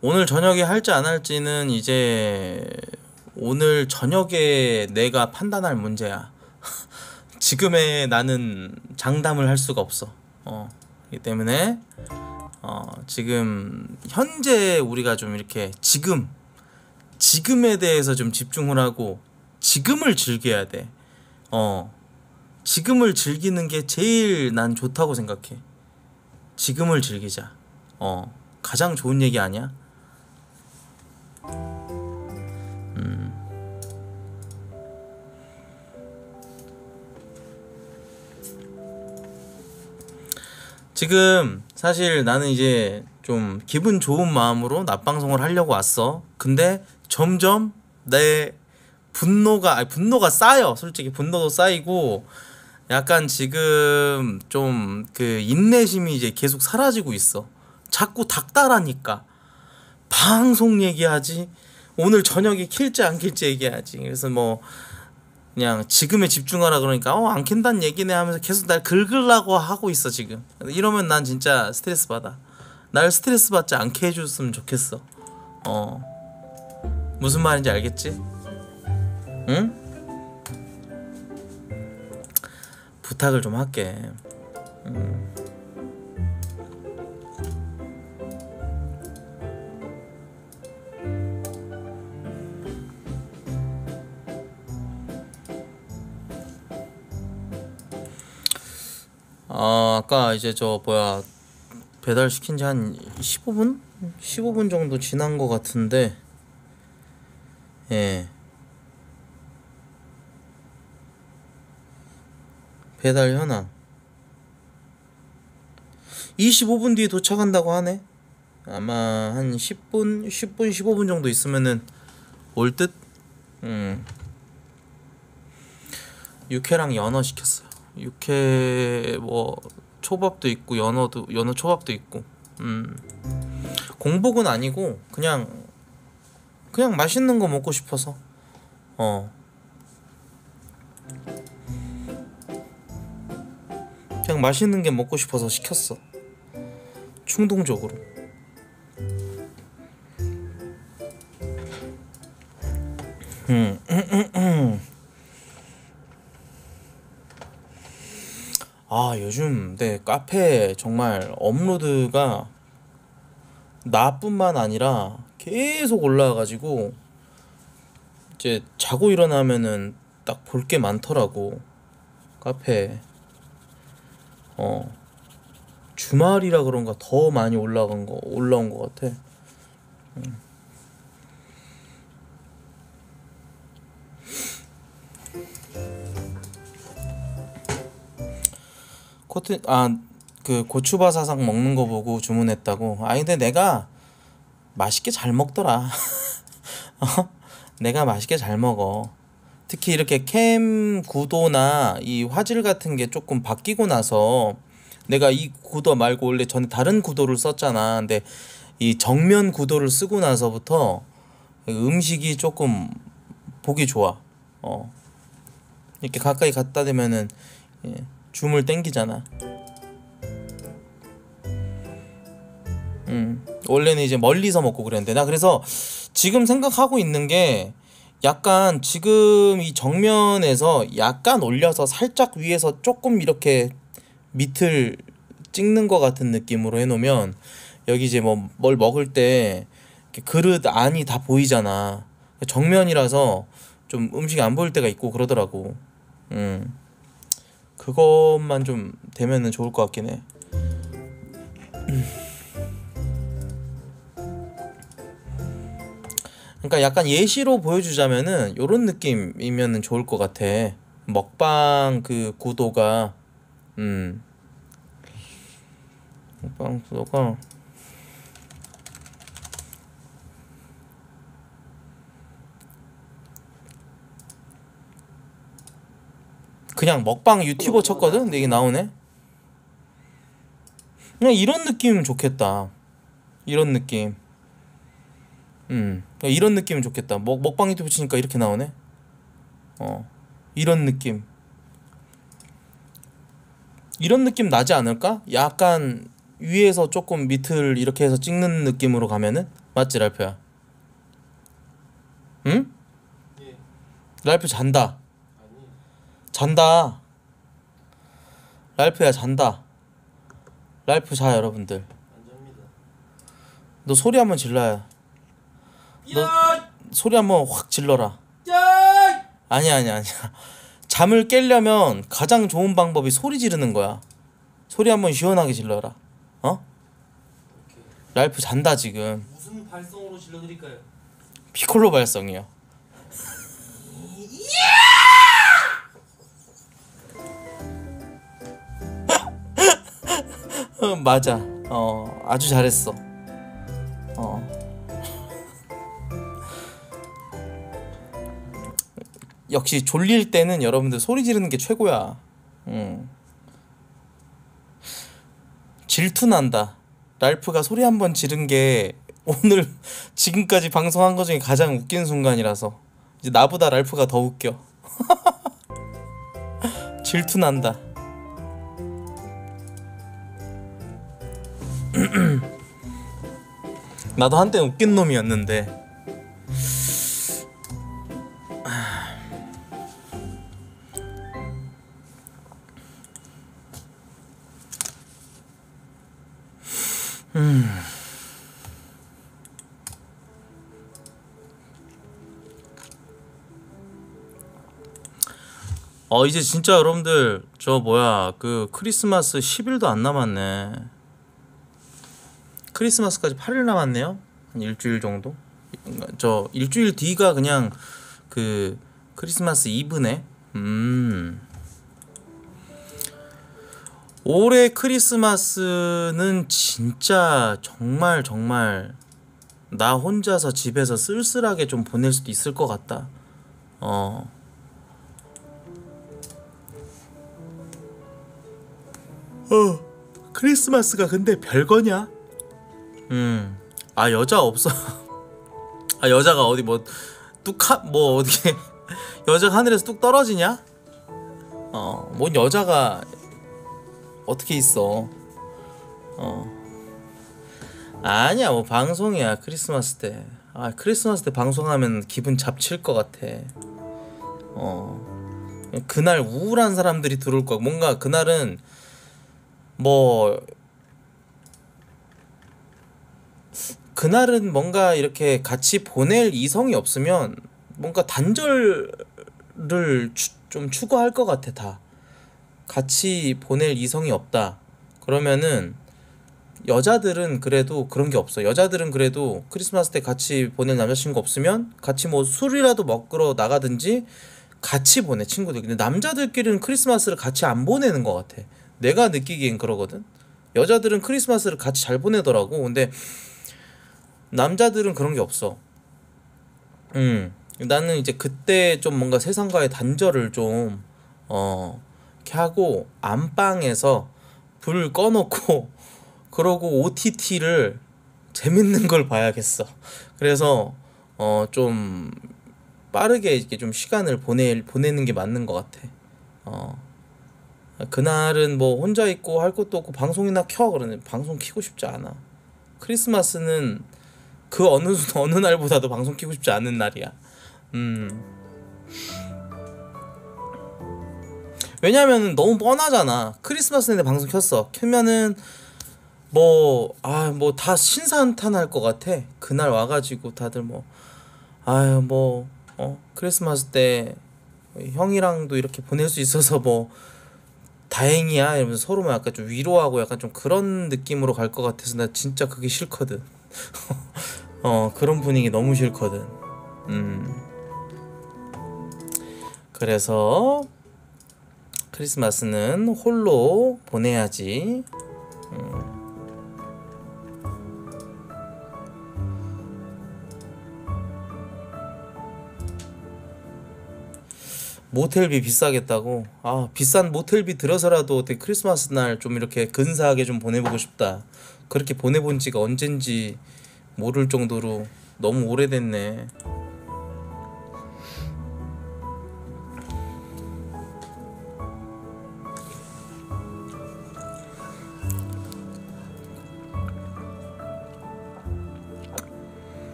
오늘 저녁에 할지 안 할지는 이제 오늘 저녁에 내가 판단할 문제야. 지금의 나는 장담을 할 수가 없어. 그렇기 때문에 지금 현재 우리가 좀 이렇게 지금에 대해서 좀 집중을 하고 지금을 즐겨야 돼. 지금을 즐기는 게 제일 난 좋다고 생각해. 지금을 즐기자. 가장 좋은 얘기 아니야? 지금 사실 나는 이제 좀 기분 좋은 마음으로 낮방송을 하려고 왔어. 근데 점점 내 분노가 쌓여. 솔직히 분노도 쌓이고 약간 지금 좀 그 인내심이 이제 계속 사라지고 있어. 자꾸 닥달하니까 방송 얘기하지, 오늘 저녁에 킬지 안 킬지 얘기하지. 그래서 뭐 그냥 지금에 집중하라 그러니까 안 킨다는 얘기네 하면서 계속 날 긁으려고 하고 있어 지금. 이러면 난 진짜 스트레스 받아. 날 스트레스 받지 않게 해줬으면 좋겠어. 무슨 말인지 알겠지? 응? 부탁을 좀 할게. 아까 이제 저 뭐야 배달 시킨 지 한 15분? 15분 정도 지난 것 같은데, 예. 배달 현황 25분 뒤에 도착한다고 하네. 아마 한 10분 15분 정도 있으면은 올 듯. 육회랑 연어 시켰어요. 육회 뭐 초밥도 있고 연어 초밥도 있고. 공복은 아니고 그냥 맛있는 거 먹고 싶어서. 그냥 맛있는 게 먹고 싶어서 시켰어. 충동적으로. 요즘 내 카페 정말 업로드가 나뿐만 아니라 계속 올라와가지고 이제 자고 일어나면은 딱 볼 게 많더라고 카페. 주말이라 그런가 더 많이 올라온 것 같아. 그 고추바사삭 먹는 거 보고 주문했다고. 근데 내가 맛있게 잘 먹더라. 내가 맛있게 잘 먹어. 특히 이렇게 캠 구도나 이 화질 같은 게 조금 바뀌고 나서, 내가 이 구도 말고 원래 전에 다른 구도를 썼잖아. 근데 이 정면 구도를 쓰고 나서부터 음식이 조금 보기 좋아. 이렇게 가까이 갖다 대면은 줌을 땡기잖아. 원래는 이제 멀리서 먹고 그랬는데, 나 그래서 지금 생각하고 있는 게 약간 지금 이 정면에서 약간 올려서 살짝 위에서 조금 이렇게 밑을 찍는 것 같은 느낌으로 해놓으면 여기 이제 뭐 뭘 먹을 때 이렇게 그릇 안이 다 보이잖아. 정면이라서 좀 음식이 안 보일 때가 있고 그러더라고. 그것만 좀 되면은 좋을 것 같긴 해. 그러니까 약간 예시로 보여주자면은 요런 느낌이면은 좋을 것 같아. 먹방 그 구도가. 먹방 구도가 그냥 먹방 유튜버 쳤거든? 근데 이게 나오네? 그냥 이런 느낌이면 좋겠다. 이런 느낌. 이런 느낌은 좋겠다. 먹방 유튜브 치니까 이렇게 나오네. 이런 느낌. 이런 느낌 나지 않을까? 약간 위에서 조금 밑을 이렇게 해서 찍는 느낌으로 가면은 맞지 랄프야? 응? 예. 랄프 잔다. 아니. 잔다. 랄프야 잔다. 랄프 자 여러분들. 안 잡니다. 너 소리 한번 질러야. 너 야! 소리 한번 확 질러라. 야! 아니야. 잠을 깨려면 가장 좋은 방법이 소리 지르는 거야. 소리 한번 시원하게 질러라. 어? 오케이. 랄프 잔다 지금. 무슨 발성으로 질러드릴까요? 피콜로 발성이요. 맞아. 아주 잘했어. 역시 졸릴 때는 여러분들 소리 지르는 게 최고야. 질투난다. 랄프가 소리 한번 지른 게 오늘 지금까지 방송한 것 중에 가장 웃긴 순간이라서 이제 나보다 랄프가 더 웃겨. 질투난다. 나도 한때 웃긴 놈이었는데. 이제 진짜 여러분들 저 뭐야 그 크리스마스 10일도 안 남았네. 크리스마스까지 8일 남았네요. 한 일주일 정도. 저 일주일 뒤가 그냥 그 크리스마스 이브네. 올해 크리스마스는 진짜 정말 나 혼자서 집에서 쓸쓸하게 좀 보낼 수도 있을 것 같다. 크리스마스가 근데 별거냐? 여자 없어. 여자가 어디 뭐 어떻게 여자가 하늘에서 뚝 떨어지냐? 뭔 여자가 어떻게 있어? 아니야, 뭐 방송이야 크리스마스 때. 크리스마스 때 방송하면 기분 잡칠 것 같아. 그날 우울한 사람들이 들어올 거야. 뭔가 그날은 그날은 뭔가 이렇게 같이 보낼 이성이 없으면 뭔가 단절을 좀 추구할 것 같아. 다 같이 보낼 이성이 없다 그러면은 여자들은 그래도 그런 게 없어. 여자들은 그래도 크리스마스 때 같이 보낼 남자친구 없으면 같이 뭐 술이라도 먹으러 나가든지 같이 보내, 친구들. 근데 남자들끼리는 크리스마스를 같이 안 보내는 것 같아. 내가 느끼기엔 그러거든. 여자들은 크리스마스를 같이 잘 보내더라고. 근데 남자들은 그런 게 없어. 나는 이제 그때 좀 뭔가 세상과의 단절을 좀 이렇게 하고 안방에서 불 꺼놓고 그러고 OTT를 재밌는 걸 봐야겠어. 그래서 좀 빠르게 이렇게 좀 시간을 보내는 게 맞는 것 같아. 그날은 뭐 혼자 있고 할 것도 없고 방송이나 켜 그러네. 방송 키고 싶지 않아. 크리스마스는 그 어느 날보다도 방송 키고 싶지 않은 날이야. 왜냐면은 너무 뻔하잖아. 크리스마스인데 방송 켰어. 켜면은 뭐 다 신사한탄할 것 같아. 그날 와가지고 다들 크리스마스 때 형이랑도 이렇게 보낼 수 있어서 뭐 다행이야 이러면서 서로 막 약간 좀 위로하고 약간 좀 그런 느낌으로 갈 것 같아서 나 진짜 그게 싫거든. 그런 분위기 너무 싫거든. 그래서 크리스마스는 홀로 보내야지. 모텔비 비싸겠다고? 비싼 모텔비 들어서라도 어떻게 크리스마스 날 좀 이렇게 근사하게 좀 보내보고 싶다. 그렇게 보내본 지가 언젠지 모를 정도로 너무 오래됐네.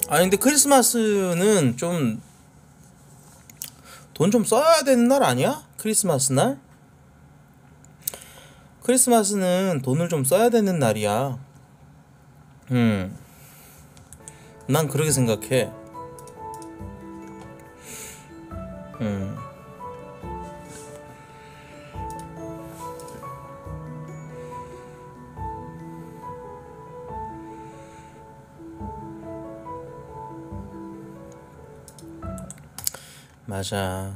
아니 근데 크리스마스는 좀 돈 좀 써야 되는 날 아니야? 크리스마스 날? 크리스마스는 돈을 좀 써야 되는 날이야. 음, 난 그렇게 생각해. 음, 맞아.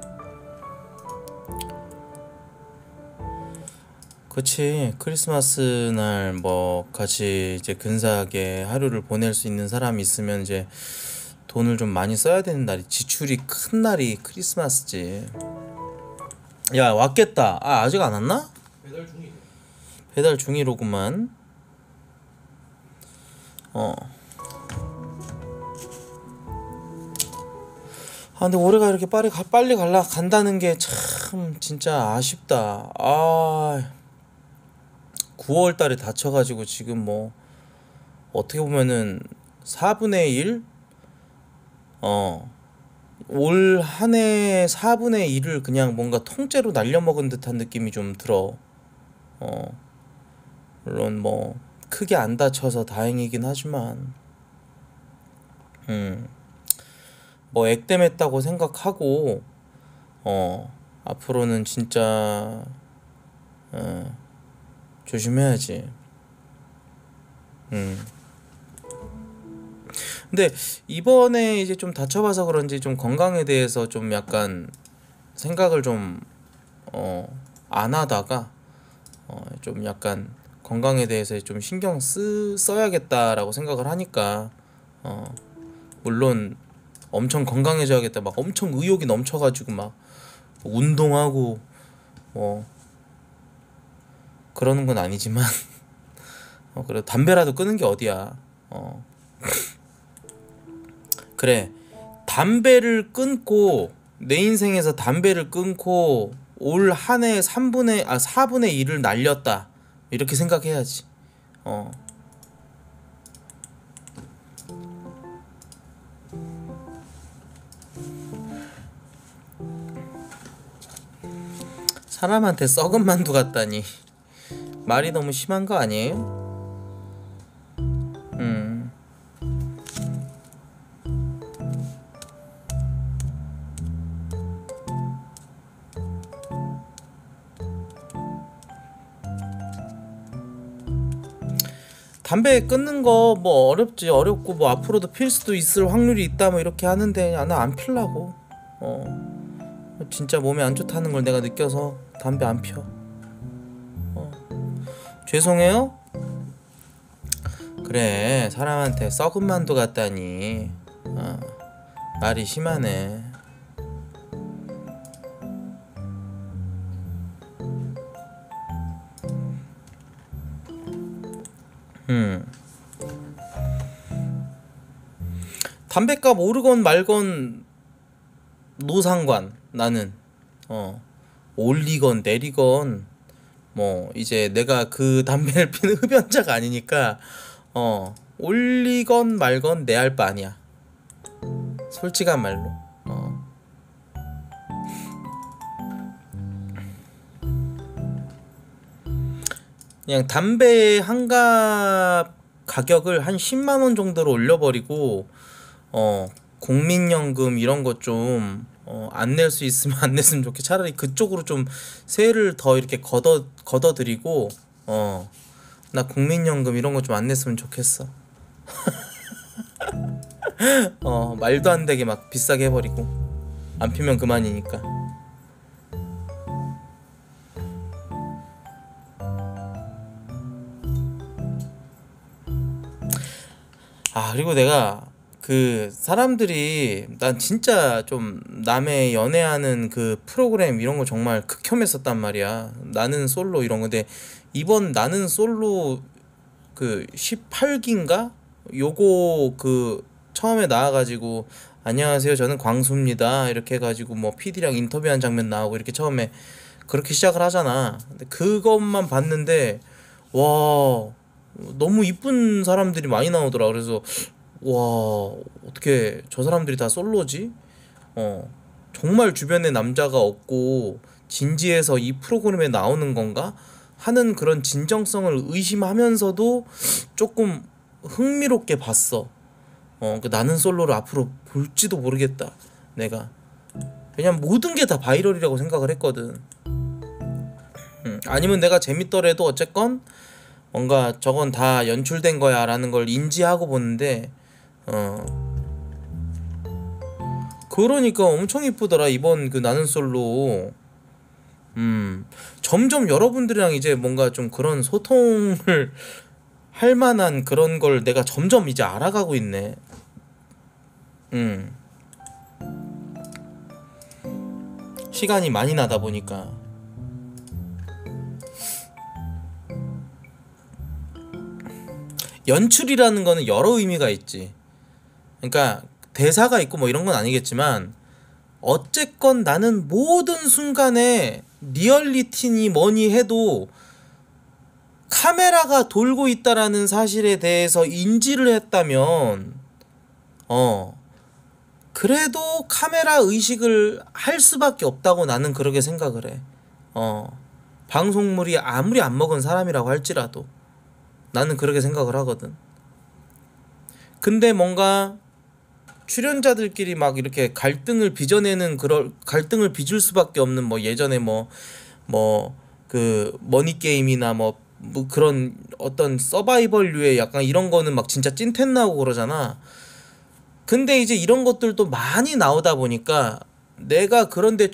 그치. 크리스마스 날 뭐 같이 이제 근사하게 하루를 보낼 수 있는 사람이 있으면 이제 돈을 좀 많이 써야 되는 날이, 지출이 큰 날이 크리스마스지. 야, 왔겠다. 아, 아직 안 왔나? 배달 중이네. 배달 중이로구만. 어. 아, 근데 올해가 이렇게 빨리 간다는 게 참 진짜 아쉽다. 아, 9월 달에 다쳐가지고 지금 뭐 어떻게 보면은 4분의 1? 어, 올 한 해 4분의 1을 그냥 뭔가 통째로 날려먹은 듯한 느낌이 좀 들어. 어, 물론 뭐 크게 안 다쳐서 다행이긴 하지만, 음, 뭐 액땜했다고 생각하고, 앞으로는 진짜 조심해야지. 음. 근데 이번에 이제 좀 다쳐봐서 그런지 좀 건강에 대해서 좀 약간 생각을 좀 안 하다가 좀 약간 건강에 대해서 좀 써야겠다라고 생각을 하니까 어 물론 엄청 건강해져야겠다 막 엄청 의욕이 넘쳐가지고 막 운동하고 뭐 그러는 건 아니지만 그래도 담배라도 끊은 게 어디야. 어 그래, 담배를 끊고 내 인생에서 담배를 끊고 올 한 해 4분의 1을 날렸다 이렇게 생각해야지. 어 사람한테 썩은 만두 같다니 말이 너무 심한 거 아니에요? 음 담배 끊는 거 뭐 어렵고 뭐 앞으로도 필 수도 있을 확률이 있다 뭐 이렇게 하는데 나 안 필라고. 진짜 몸에 안 좋다는 걸 내가 느껴서 담배 안 펴. 죄송해요. 그래, 사람한테 썩은 만두 같다니. 말이 심하네. 음 담배값 오르건 말건 노상관. 나는 올리건 내리건 뭐 이제 내가 그 담배를 피는 흡연자가 아니니까 올리건 말건 내 알 바 아니야. 솔직한 말로. 그냥 담배 한 갑 가격을 한 10만 원 정도로 올려버리고 국민연금 이런 거 좀 안 낼 수 있으면 안 냈으면 좋게. 차라리 그쪽으로 좀 세를 더 이렇게 걷어들이고 나 국민연금 이런 거 좀 안 냈으면 좋겠어. 말도 안 되게 막 비싸게 해버리고 안 피면 그만이니까. 그리고 내가 그 사람들이 난 진짜 좀 남의 연애하는 그 프로그램 이런 거 정말 극혐했었단 말이야. 나는 솔로 이런 건데 이번 나는 솔로 그 18기인가? 요거 그 처음에 나와가지고 안녕하세요 저는 광수입니다 이렇게 해가지고 뭐 PD랑 인터뷰한 장면 나오고 이렇게 처음에 그렇게 시작을 하잖아. 근데 그것만 봤는데 와 너무 이쁜 사람들이 많이 나오더라. 그래서 와, 어떻게 저 사람들이 다 솔로지? 정말 주변에 남자가 없고 진지해서 이 프로그램에 나오는 건가? 하는 그런 진정성을 의심하면서도 조금 흥미롭게 봤어. 그 나는 솔로를 앞으로 볼지도 모르겠다. 내가. 왜냐면 모든 게 다 바이럴이라고 생각을 했거든. 아니면 내가 재밌더라도 어쨌건 뭔가 저건 다 연출된 거야 라는 걸 인지하고 보는데 그러니까 엄청 이쁘더라 이번 그 나는 솔로. 점점 여러분들이랑 이제 뭔가 좀 그런 소통을 할 만한 그런 걸 내가 점점 이제 알아가고 있네. 시간이 많이 나다 보니까. 연출이라는 거는 여러 의미가 있지. 그러니까 대사가 있고 뭐 이런 건 아니겠지만 어쨌건 나는 모든 순간에 리얼리티니 뭐니 해도 카메라가 돌고 있다라는 사실에 대해서 인지를 했다면 그래도 카메라 의식을 할 수밖에 없다고 나는 그렇게 생각을 해. 방송물이 아무리 안 먹은 사람이라고 할지라도 나는 그렇게 생각을 하거든. 근데 뭔가 출연자들끼리 막 이렇게 갈등을 빚어내는 그런 갈등을 빚을 수밖에 없는 뭐 예전에 뭐 그 머니 게임이나 뭐 그런 어떤 서바이벌류의 약간 이런 거는 막 진짜 찐텐 나오고 그러잖아. 근데 이제 이런 것들도 많이 나오다 보니까 내가 그런데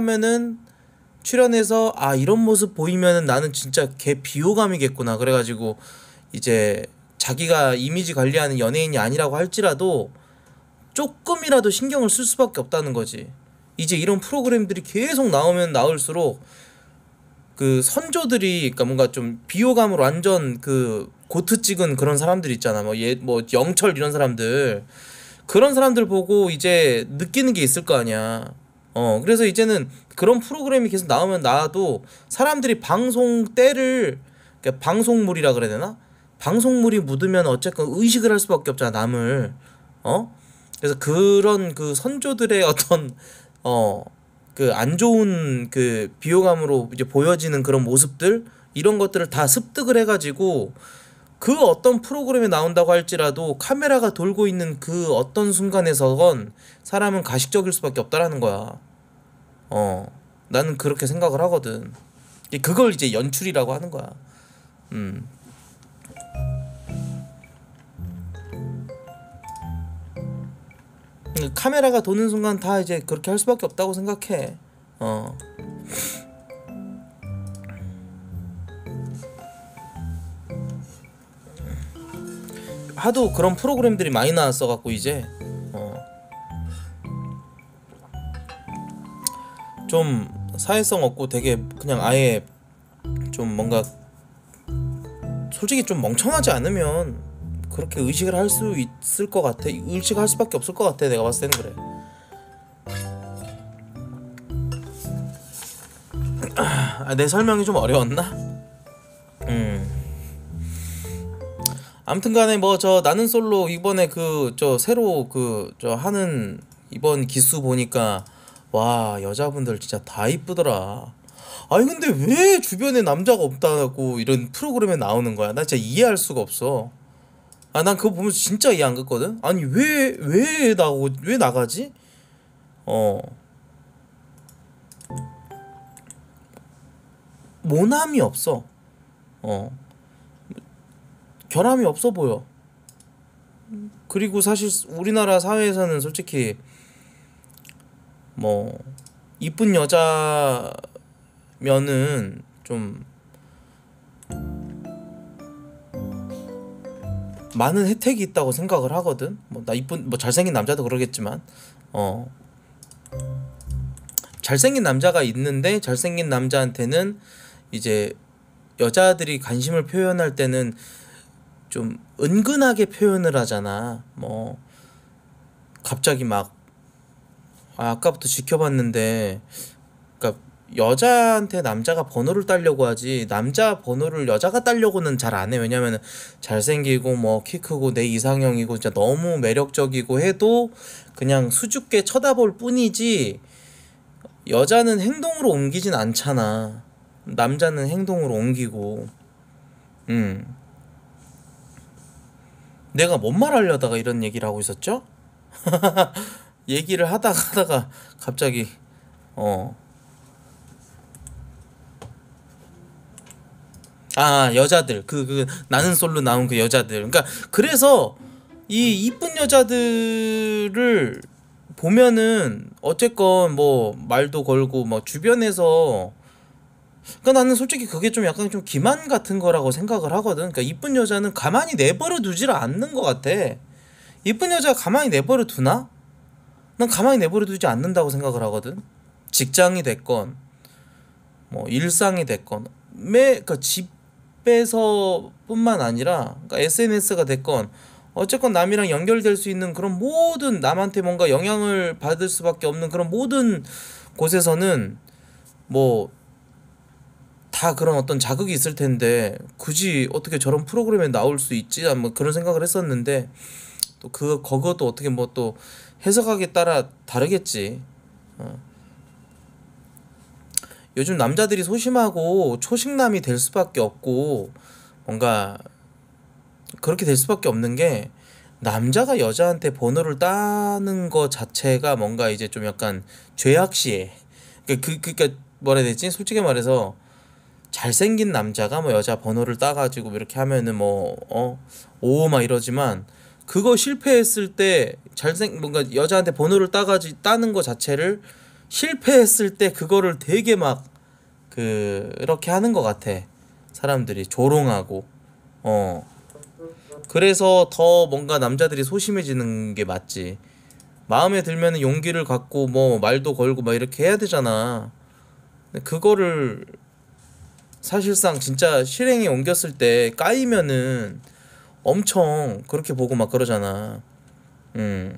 출연해서 아 이런 모습 보이면은 나는 진짜 걔 비호감이겠구나 그래가지고 이제 자기가 이미지 관리하는 연예인이 아니라고 할지라도 조금이라도 신경을 쓸 수밖에 없다는 거지. 이제 이런 프로그램들이 계속 나오면 나올수록 그 선조들이 그러니까 뭔가 좀 비호감으로 완전 그 고트 찍은 그런 사람들 있잖아. 뭐 영철 이런 사람들 그런 사람들 보고 이제 느끼는 게 있을 거 아니야. 그래서 이제는 그런 프로그램이 계속 나오면 나와도 사람들이 방송 때를 그러니까 방송물이라 그래야 되나? 방송물이 묻으면 어쨌건 의식을 할 수밖에 없잖아 남을. 그래서 그런 그 선조들의 어떤 그 안 좋은 그 비호감으로 이제 보여지는 그런 모습들 이런 것들을 다 습득을 해가지고 그 어떤 프로그램에 나온다고 할지라도 카메라가 돌고 있는 그 어떤 순간에서건 사람은 가식적일 수밖에 없다라는 거야. 나는 그렇게 생각을 하거든. 그걸 이제 연출이라고 하는 거야. 카메라가 도는 순간 다 이제 그렇게 할 수밖에 없다고 생각해. 하도 그런 프로그램들이 많이 나왔어갖고 이제 좀 사회성 없고 되게 그냥 아예 좀 뭔가 솔직히 좀 멍청하지 않으면 그렇게 의식을 할 수 있을 것 같아. 의식할 수밖에 없을 것 같아. 내가 봤을 때는 그래. 내 설명이 좀 어려웠나? 아무튼간에 뭐 저 나는 솔로 이번에 그 저 새로 그 저 하는 이번 기수 보니까 와 여자분들 진짜 다 이쁘더라. 아니 근데 왜 주변에 남자가 없다고 이런 프로그램에 나오는 거야? 나 진짜 이해할 수가 없어. 난 그거 보면서 진짜 이해 안 갔거든. 아니 왜 나가지? 모남이 없어. 결함이 없어 보여. 그리고 사실 우리나라 사회에서는 솔직히 뭐 이쁜 여자면은 좀 많은 혜택이 있다고 생각을 하거든. 뭐 나 이쁜 뭐 잘생긴 남자도 그러겠지만 잘생긴 남자가 있는데 잘생긴 남자한테는 이제 여자들이 관심을 표현할 때는 좀 은근하게 표현을 하잖아. 뭐 갑자기 막 아까부터 지켜봤는데 그러니까 여자한테 남자가 번호를 따려고 하지 남자 번호를 여자가 따려고는 잘 안 해. 왜냐면은 잘생기고 뭐 키 크고 내 이상형이고 진짜 너무 매력적이고 해도 그냥 수줍게 쳐다볼 뿐이지 여자는 행동으로 옮기진 않잖아. 남자는 행동으로 옮기고. 음. 내가 뭔 말하려다가 이런 얘기를 하고 있었죠? 얘기를 하다가 갑자기 어. 아, 여자들. 나는 솔로 나온 그 여자들. 그러니까 그래서 이 이쁜 여자들을 보면은 어쨌건 뭐 말도 걸고 뭐 주변에서 그러니까 나는 솔직히 그게 좀 약간 좀 기만 같은 거라고 생각을 하거든. 그러니까 이쁜 여자는 가만히 내버려 두질 않는 것 같아. 이쁜 여자가 가만히 내버려 두나? 난 가만히 내버려 두지 않는다고 생각을 하거든. 직장이 됐건 뭐 일상이 됐건 그러니까 집에서뿐만 아니라 그러니까 SNS가 됐건 어쨌건 남이랑 연결될 수 있는 그런 모든 남한테 뭔가 영향을 받을 수밖에 없는 그런 모든 곳에서는 뭐 다 그런 어떤 자극이 있을 텐데 굳이 어떻게 저런 프로그램에 나올 수 있지? 뭐 그런 생각을 했었는데 또 그것도 어떻게 뭐 또 해석하기에 따라 다르겠지. 어. 요즘 남자들이 소심하고 초식남이 될 수밖에 없고 뭔가 그렇게 될 수밖에 없는 게 남자가 여자한테 번호를 따는 거 자체가 뭔가 이제 좀 약간 죄악시해. 그러니까 뭐라 해야 되지? 솔직히 말해서 잘생긴 남자가 뭐 여자 번호를 따가지고 뭐 이렇게 하면은 오 막 이러지만 그거 실패했을 때 뭔가 여자한테 번호를 따는 거 자체를 실패했을 때 그거를 되게 막 그렇게 하는 것 같아. 사람들이 조롱하고 그래서 더 뭔가 남자들이 소심해지는 게 맞지. 마음에 들면은 용기를 갖고 뭐 말도 걸고 막 이렇게 해야 되잖아. 근데 그거를 사실상 진짜 실행에 옮겼을 때 까이면은 엄청 그렇게 보고 막 그러잖아. 음.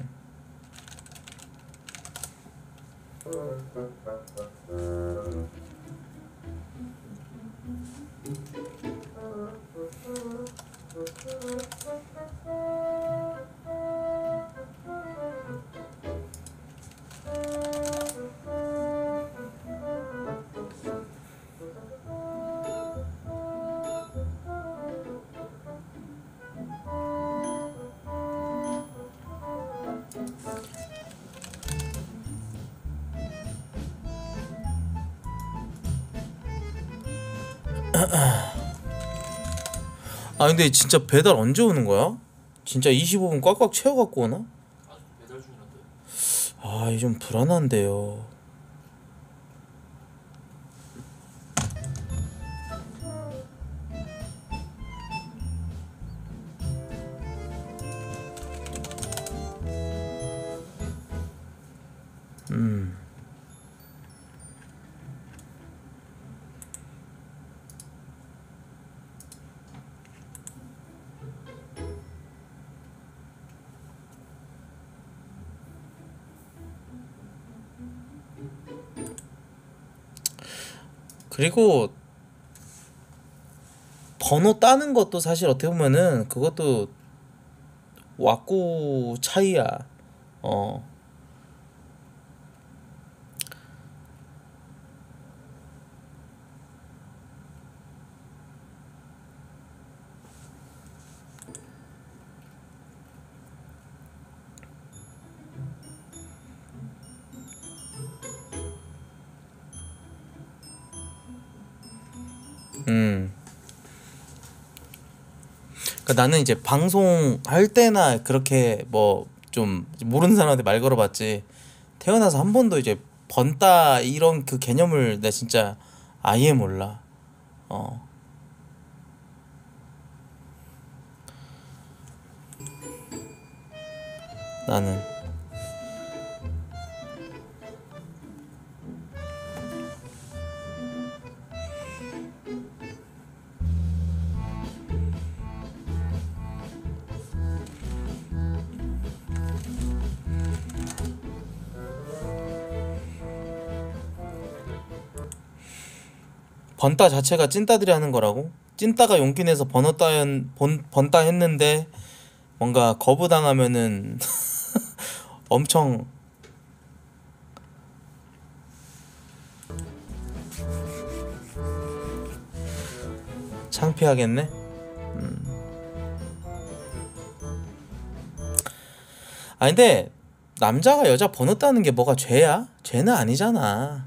아 근데 진짜 배달 언제 오는 거야? 진짜 25분 꽉꽉 채워갖고 오나? 아직 배달 중이란데. 아, 이 좀 불안한데요. 음. 그리고 번호 따는 것도 사실 어떻게 보면은 그것도 왁구 차이야. 어. 음. 그러니까 나는 이제 방송할 때나 그렇게 뭐 좀 모르는 사람한테 말 걸어봤지. 태어나서 한 번도 이제 번따 이런 그 개념을 나 진짜 아예 몰라. 어. 나는. 번따 자체가 찐따들이 하는 거라고? 찐따가 용기 내서 번따 했는데 뭔가 거부당하면은 엄청 창피하겠네. 아 근데 남자가 여자 번호 따는 게 뭐가 죄야? 죄는 아니잖아.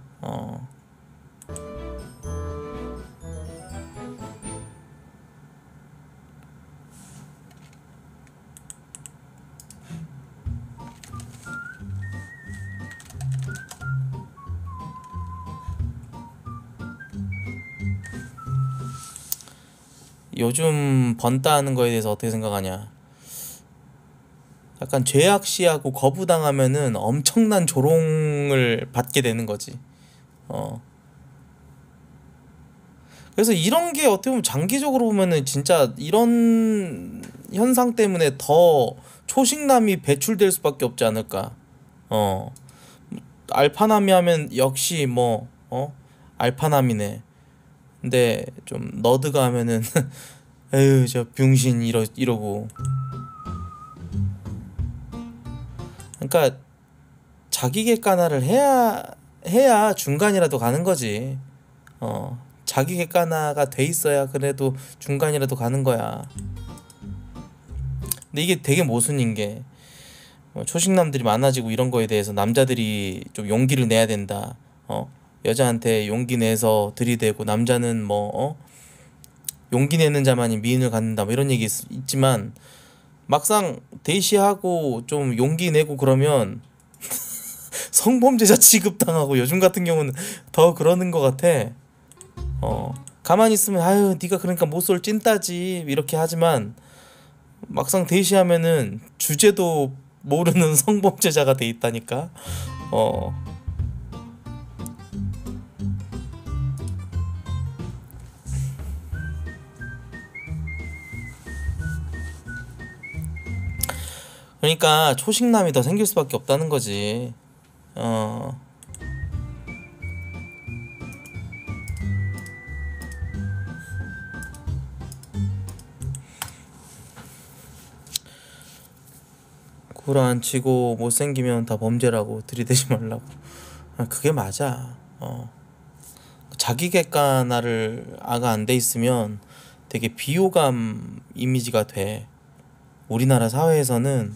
요즘 번따 하는 거에 대해서 어떻게 생각하냐? 약간 죄악시하고 거부당하면은 엄청난 조롱을 받게 되는 거지. 어. 그래서 이런 게 어떻게 보면 장기적으로 보면은 진짜 이런 현상 때문에 더 초식남이 배출될 수밖에 없지 않을까. 어. 알파남이 하면 역시 뭐 알파남이네. 근데 좀 너드가 하면은 에휴 저 병신 이러고. 그러니까 자기 객관화를 해야 중간이라도 가는 거지. 자기 객관화가 돼 있어야 그래도 중간이라도 가는 거야. 근데 이게 되게 모순인 게 초식남들이 많아지고 이런 거에 대해서 남자들이 좀 용기를 내야 된다. 여자한테 용기 내서 들이대고 남자는 용기 내는 자만이 미인을 갖는다 뭐 이런 얘기 있지만 막상 대시하고 좀 용기 내고 그러면 성범죄자 취급당하고 요즘 같은 경우는 더 그러는 것 같아. 가만히 있으면 아유 네가 그러니까 못쏠 찐따지 이렇게 하지만 막상 대시하면은 주제도 모르는 성범죄자가 돼 있다니까. 그러니까 초식남이 더 생길 수밖에 없다는 거지. 구라앉히고 못생기면 다 범죄라고 들이대지 말라고. 그게 맞아. 자기 객관화를 안 돼 있으면 되게 비호감 이미지가 돼. 우리나라 사회에서는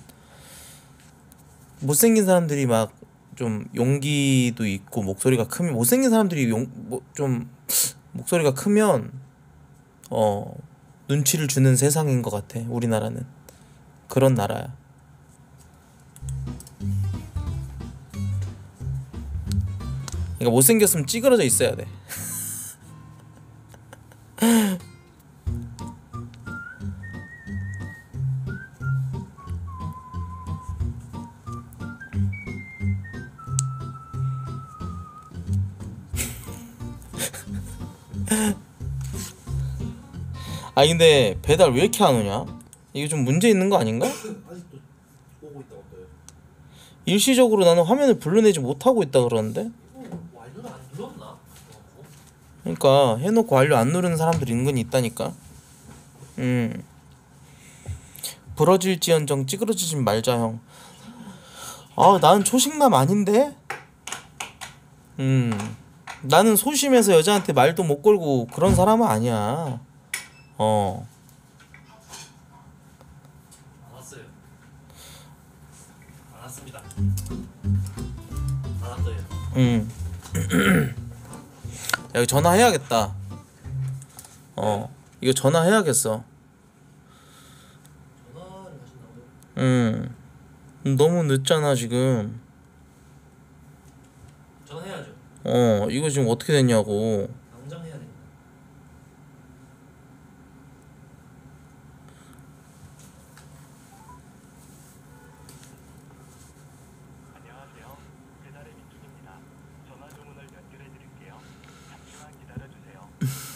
못생긴 사람들이 막 좀 용기도 있고 목소리가 크면 못생긴 사람들이 좀 목소리가 크면 눈치를 주는 세상인 것 같아. 우리나라는 그런 나라야. 그러니까 못생겼으면 찌그러져 있어야 돼. 아 근데 배달 왜 이렇게 안 오냐? 이게 좀 문제 있는 거 아닌가? 아직도 오고 있다고 떠요. 일시적으로 나는 화면을 불러내지 못하고 있다 그러는데. 완료를 안 눌렀나? 그러니까 해놓고 완료 안 누르는 사람들이 은근히 있다니까. 부러질지언정 찌그러지지 말자 형. 나는 초식남 아닌데. 나는 소심해서 여자한테 말도 못 걸고 그런 사람은 아니야. 알았어요. 알았습니다. 알았어요. 야, 이거 전화해야겠다. 이거 전화해야겠어. 전화를 하신다고요? 너무 늦잖아 지금. 전화해야죠. 이거 지금 어떻게 됐냐고. 당장 해야 됩니다. 안녕하세요. 배달의 민족입니다. 전화 주문을 연결해 드릴게요. 잠시만 기다려 주세요.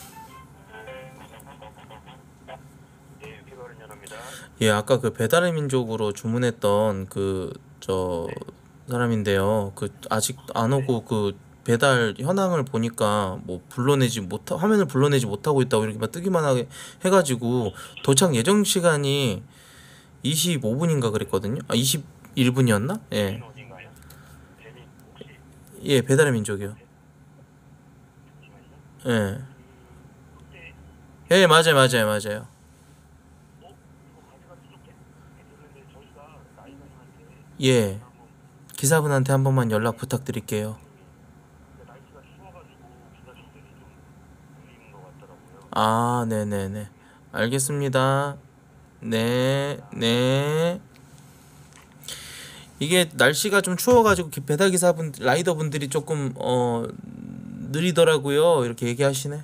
예, 피부를 연합니다. 예, 아까 그 배달의 민족으로 주문했던 그 저 사람인데요. 그 아직 안 오고 그 배달 현황을 보니까 뭐 화면을 불러내지 못하고 있다고 이렇게만 뜨기만 하게 해가지고 도착 예정 시간이 25분인가 그랬거든요. 아 21분이었나? 예. 어딘가요? 대리 혹시 예, 배달의 민족이요. 잠시만요. 예. 그때 예, 맞아요. 이거 가져가 주셨게? 그랬는데 저희가 라이너님한테 예. 한번 기사분한테 한 번만 연락 부탁드릴게요. 날씨가 추워가지고 기다리시더니 좀 밀리는 것 같더라고요. 아, 네네네. 알겠습니다. 네. 이게 날씨가 좀 추워가지고 배달 기사분, 라이더 분들이 조금 느리더라고요. 이렇게 얘기하시네.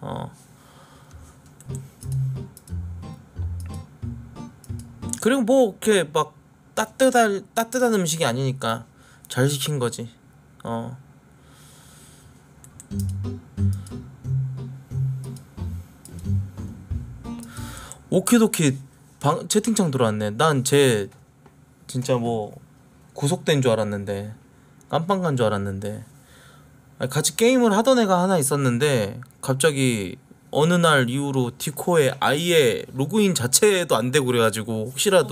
그리고 뭐 이렇게 막 따뜻한 음식이 아니니까 잘 시킨 거지. 오키도키 채팅창 들어왔네. 난 쟤 진짜 뭐 구속된 줄 알았는데, 깜빵 간 줄 알았는데. 아니, 같이 게임을 하던 애가 하나 있었는데 갑자기 어느 날 이후로 디코에 아예 로그인 자체도 안 되고 그래가지고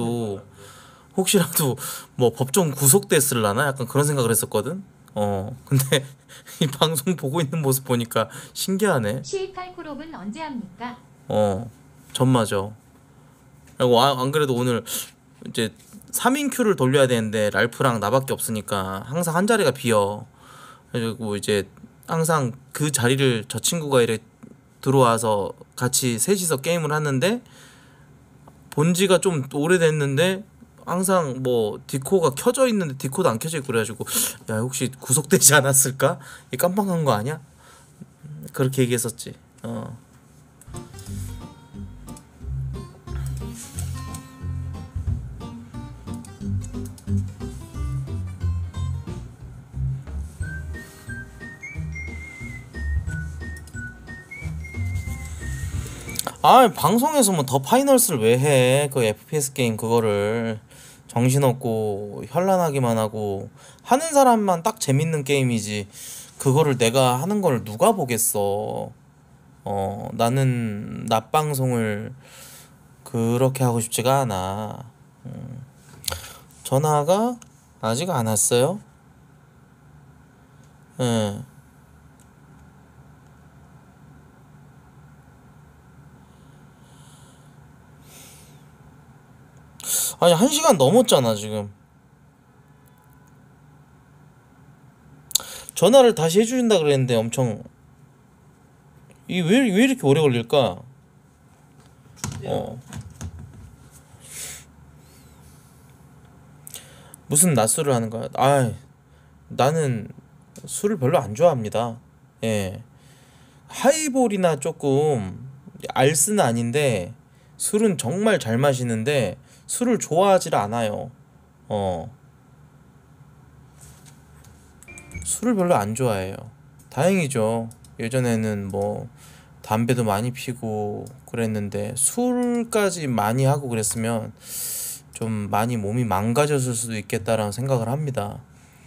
혹시라도 뭐 법정 구속됐을라나 약간 그런 생각을 했었거든. 근데 이 방송 보고 있는 모습 보니까 신기하네. 시입할 콜업은 언제 합니까? 전마저. 그리고 안 그래도 오늘 이제 3인 큐를 돌려야 되는데 랄프랑 나밖에 없으니까 항상 한 자리가 비어. 그리고 이제 항상 그 자리를 저 친구가 이렇게 들어와서 같이 셋이서 게임을 하는데 본 지가 좀 오래됐는데 항상 뭐 디코가 켜져 있는데 디코도 안 켜져 있고 그래가지고 야 혹시 구속되지 않았을까? 이 깜빡한 거 아니야? 그렇게 얘기했었지. 아 방송에서 뭐 더 파이널스를 왜 해? 그 FPS 게임 그거를 정신없고 현란하기만 하고 하는 사람만 딱 재밌는 게임이지. 그거를 내가 하는 걸 누가 보겠어. 나는 낮방송을 그렇게 하고 싶지가 않아. 전화가 아직 안 왔어요? 예. 아니 1시간 넘었잖아 지금. 전화를 다시 해주신다 그랬는데 엄청 이게 왜 이렇게 오래 걸릴까? 무슨 낮술을 하는 거야? 나는 술을 별로 안 좋아합니다. 예. 하이볼이나 조금 알스는 아닌데 술은 정말 잘 마시는데 술을 좋아하질 않아요. 술을 별로 안 좋아해요. 다행이죠. 예전에는 뭐 담배도 많이 피고 그랬는데 술까지 많이 하고 그랬으면 좀 많이 몸이 망가졌을 수도 있겠다라는 생각을 합니다.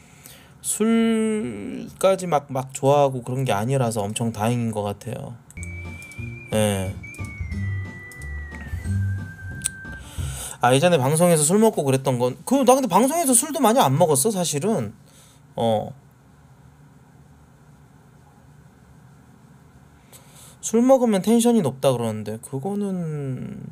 술까지 막 좋아하고 그런 게 아니라서 엄청 다행인 것 같아요. 예. 예전에 방송에서 술 먹고 그랬던 건 나 근데 방송에서 술도 많이 안 먹었어 사실은. 술 먹으면 텐션이 높다 그러는데 그거는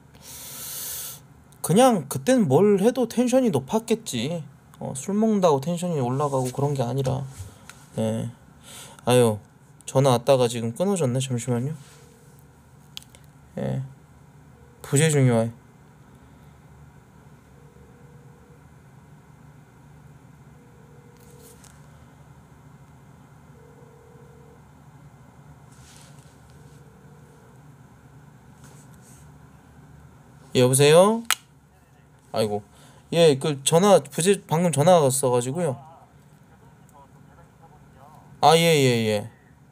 그냥 그땐 뭘 해도 텐션이 높았겠지. 술 먹는다고 텐션이 올라가고 그런 게 아니라. 예. 아유 전화 왔다가 지금 끊어졌네. 잠시만요. 예. 부재 중요해. 예, 여보세요? 아이고. 예, 그 전화 방금 전화가 왔어가지고요. 예.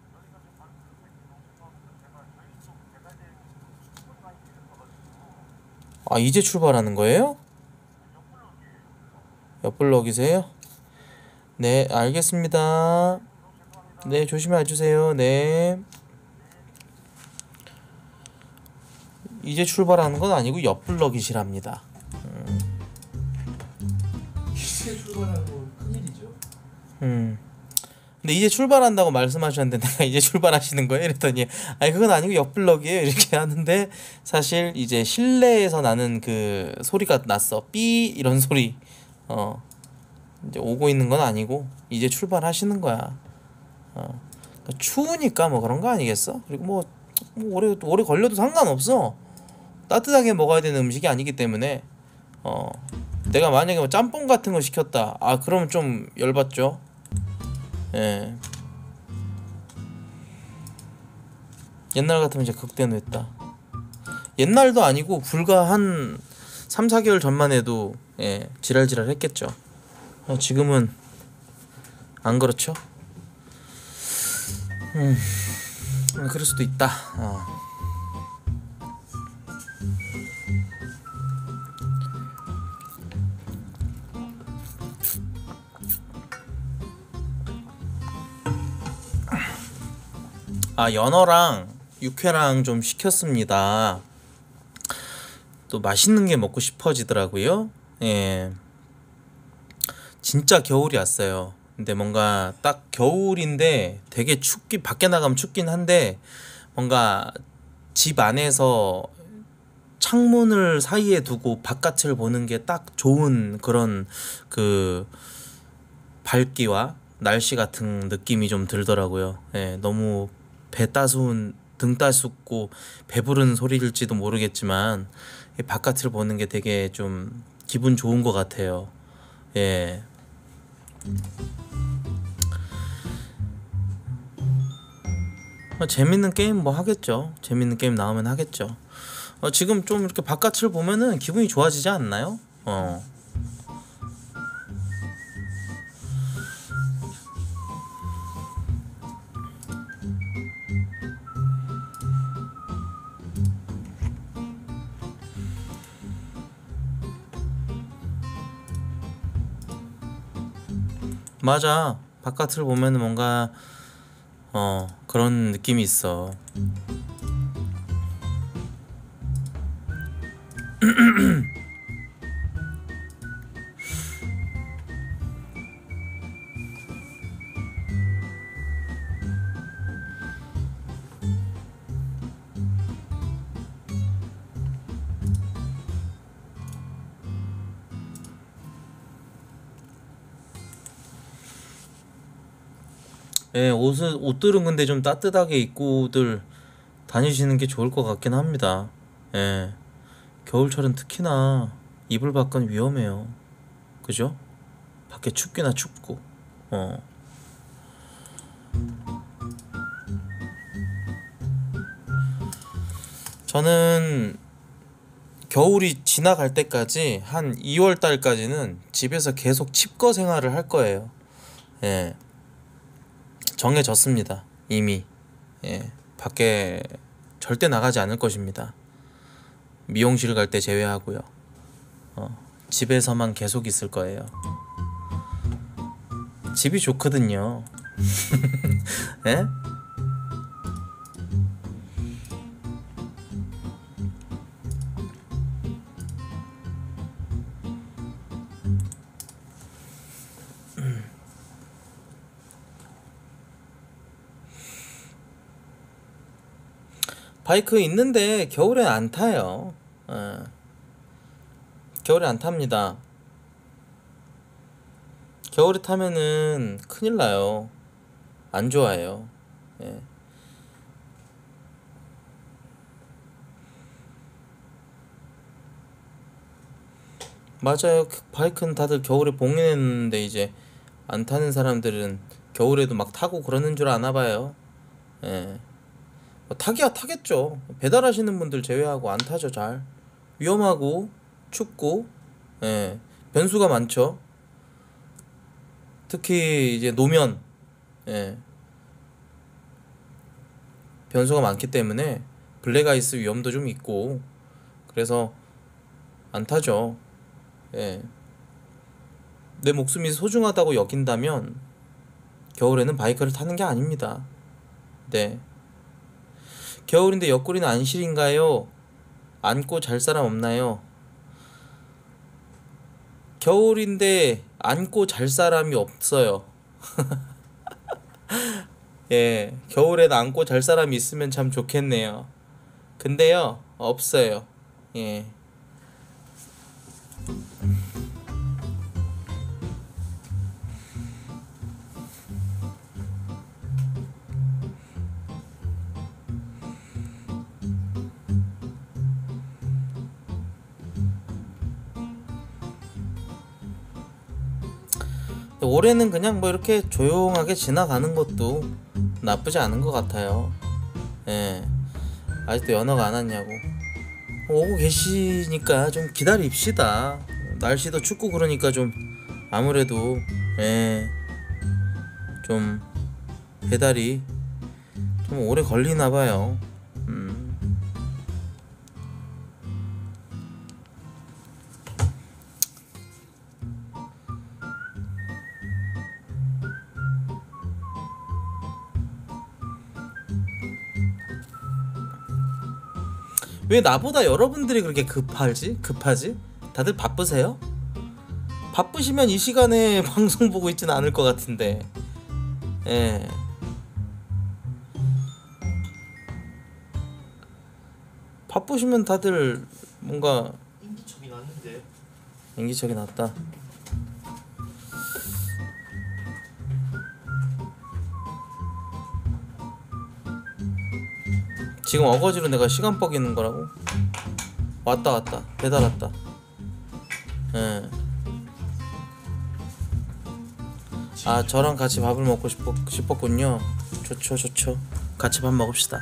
이제 출발하는 거예요? 옆블럭이세요? 네, 알겠습니다. 네, 조심히 와주세요. 네. 이제 출발하는 건 아니고 옆블럭이시랍니다. 이제 출발하는 건 큰일이죠. 근데 이제 출발한다고 말씀하셨는데 내가 이제 출발하시는 거예요? 이랬더니 아니 그건 아니고 옆블럭이에요 이렇게 하는데 사실 이제 실내에서 나는 그 소리가 났어. 삐 이런 소리 이제 오고 있는 건 아니고 이제 출발하시는 거야. 그러니까 추우니까 뭐 그런 거 아니겠어? 그리고 뭐 오래 걸려도 상관없어. 따뜻하게 먹어야 되는 음식이 아니기 때문에 내가 만약에 뭐 짬뽕 같은 거 시켰다. 아 그러면 좀 열받죠. 예. 옛날 같으면 이제 극대노했다. 옛날도 아니고 불과 한 3, 4개월 전만 해도 예, 지랄지랄 했겠죠. 지금은 안 그렇죠? 그럴 수도 있다. 연어랑 육회랑 좀 시켰습니다. 또 맛있는 게 먹고 싶어지더라고요. 예. 진짜 겨울이 왔어요. 근데 뭔가 딱 겨울인데 되게 밖에 나가면 춥긴 한데 뭔가 집 안에서 창문을 사이에 두고 바깥을 보는 게 딱 좋은 그런 그 밝기와 날씨 같은 느낌이 좀 들더라고요. 예, 너무 배 따스운 등 따숩고 배부른 소리일지도 모르겠지만 바깥을 보는 게 되게 좀 기분 좋은 것 같아요. 예. 재밌는 게임 뭐 하겠죠. 재밌는 게임 나오면 하겠죠. 지금 좀 이렇게 바깥을 보면은 기분이 좋아지지 않나요? 맞아. 바깥을 보면은 뭔가 그런 느낌이 있어. 예, 옷들은 근데 좀 따뜻하게 입고들 다니시는 게 좋을 것 같긴 합니다. 예, 겨울철은 특히나 이불 밖은 위험해요. 그죠? 밖에 춥기나 춥고. 저는 겨울이 지나갈 때까지 한 2월 달까지는 집에서 계속 칩거 생활을 할 거예요. 예. 정해졌습니다. 이미. 예. 밖에 절대 나가지 않을 것입니다. 미용실 갈 때 제외하고요. 집에서만 계속 있을 거예요. 집이 좋거든요. 예? 바이크 있는데 겨울엔 안 타요. 겨울에 안 탑니다. 겨울에 타면은 큰일 나요. 안 좋아해요. 예. 맞아요. 바이크는 다들 겨울에 봉인했는데 이제 안 타는 사람들은 겨울에도 막 타고 그러는 줄 아나 봐요. 예. 타기야 타겠죠. 배달하시는 분들 제외하고 안 타죠. 잘 위험하고 춥고 예. 변수가 많죠. 특히 이제 노면 예. 변수가 많기 때문에 블랙아이스 위험도 좀 있고 그래서 안 타죠. 예. 내 목숨이 소중하다고 여긴다면 겨울에는 바이크를 타는 게 아닙니다. 네. 겨울인데 옆구리는 안 시린가요? 안고 잘 사람 없나요? 겨울인데 안고 잘 사람이 없어요. 예, 겨울엔 안고 잘 사람이 있으면 참 좋겠네요. 근데요, 없어요. 예. 올해는 그냥 뭐 이렇게 조용하게 지나가는 것도 나쁘지 않은 것 같아요. 예. 아직도 연어가 안 왔냐고. 오고 계시니까 좀 기다립시다. 날씨도 춥고 그러니까 좀 아무래도 예. 좀 배달이 좀 오래 걸리나 봐요. 왜 나보다 여러분들이 그렇게 급하지? 다들 바쁘세요? 바쁘시면 이 시간에 방송 보고 있지는 않을 것 같은데. 예. 바쁘시면 다들 뭔가 인기척이 났는데. 인기척이 났다. 지금 어거지로 내가 시간 뻑이는 거라고? 왔다 배달 왔다. 예. 아 저랑 같이 밥을 먹고 싶었군요. 좋죠. 같이 밥 먹읍시다.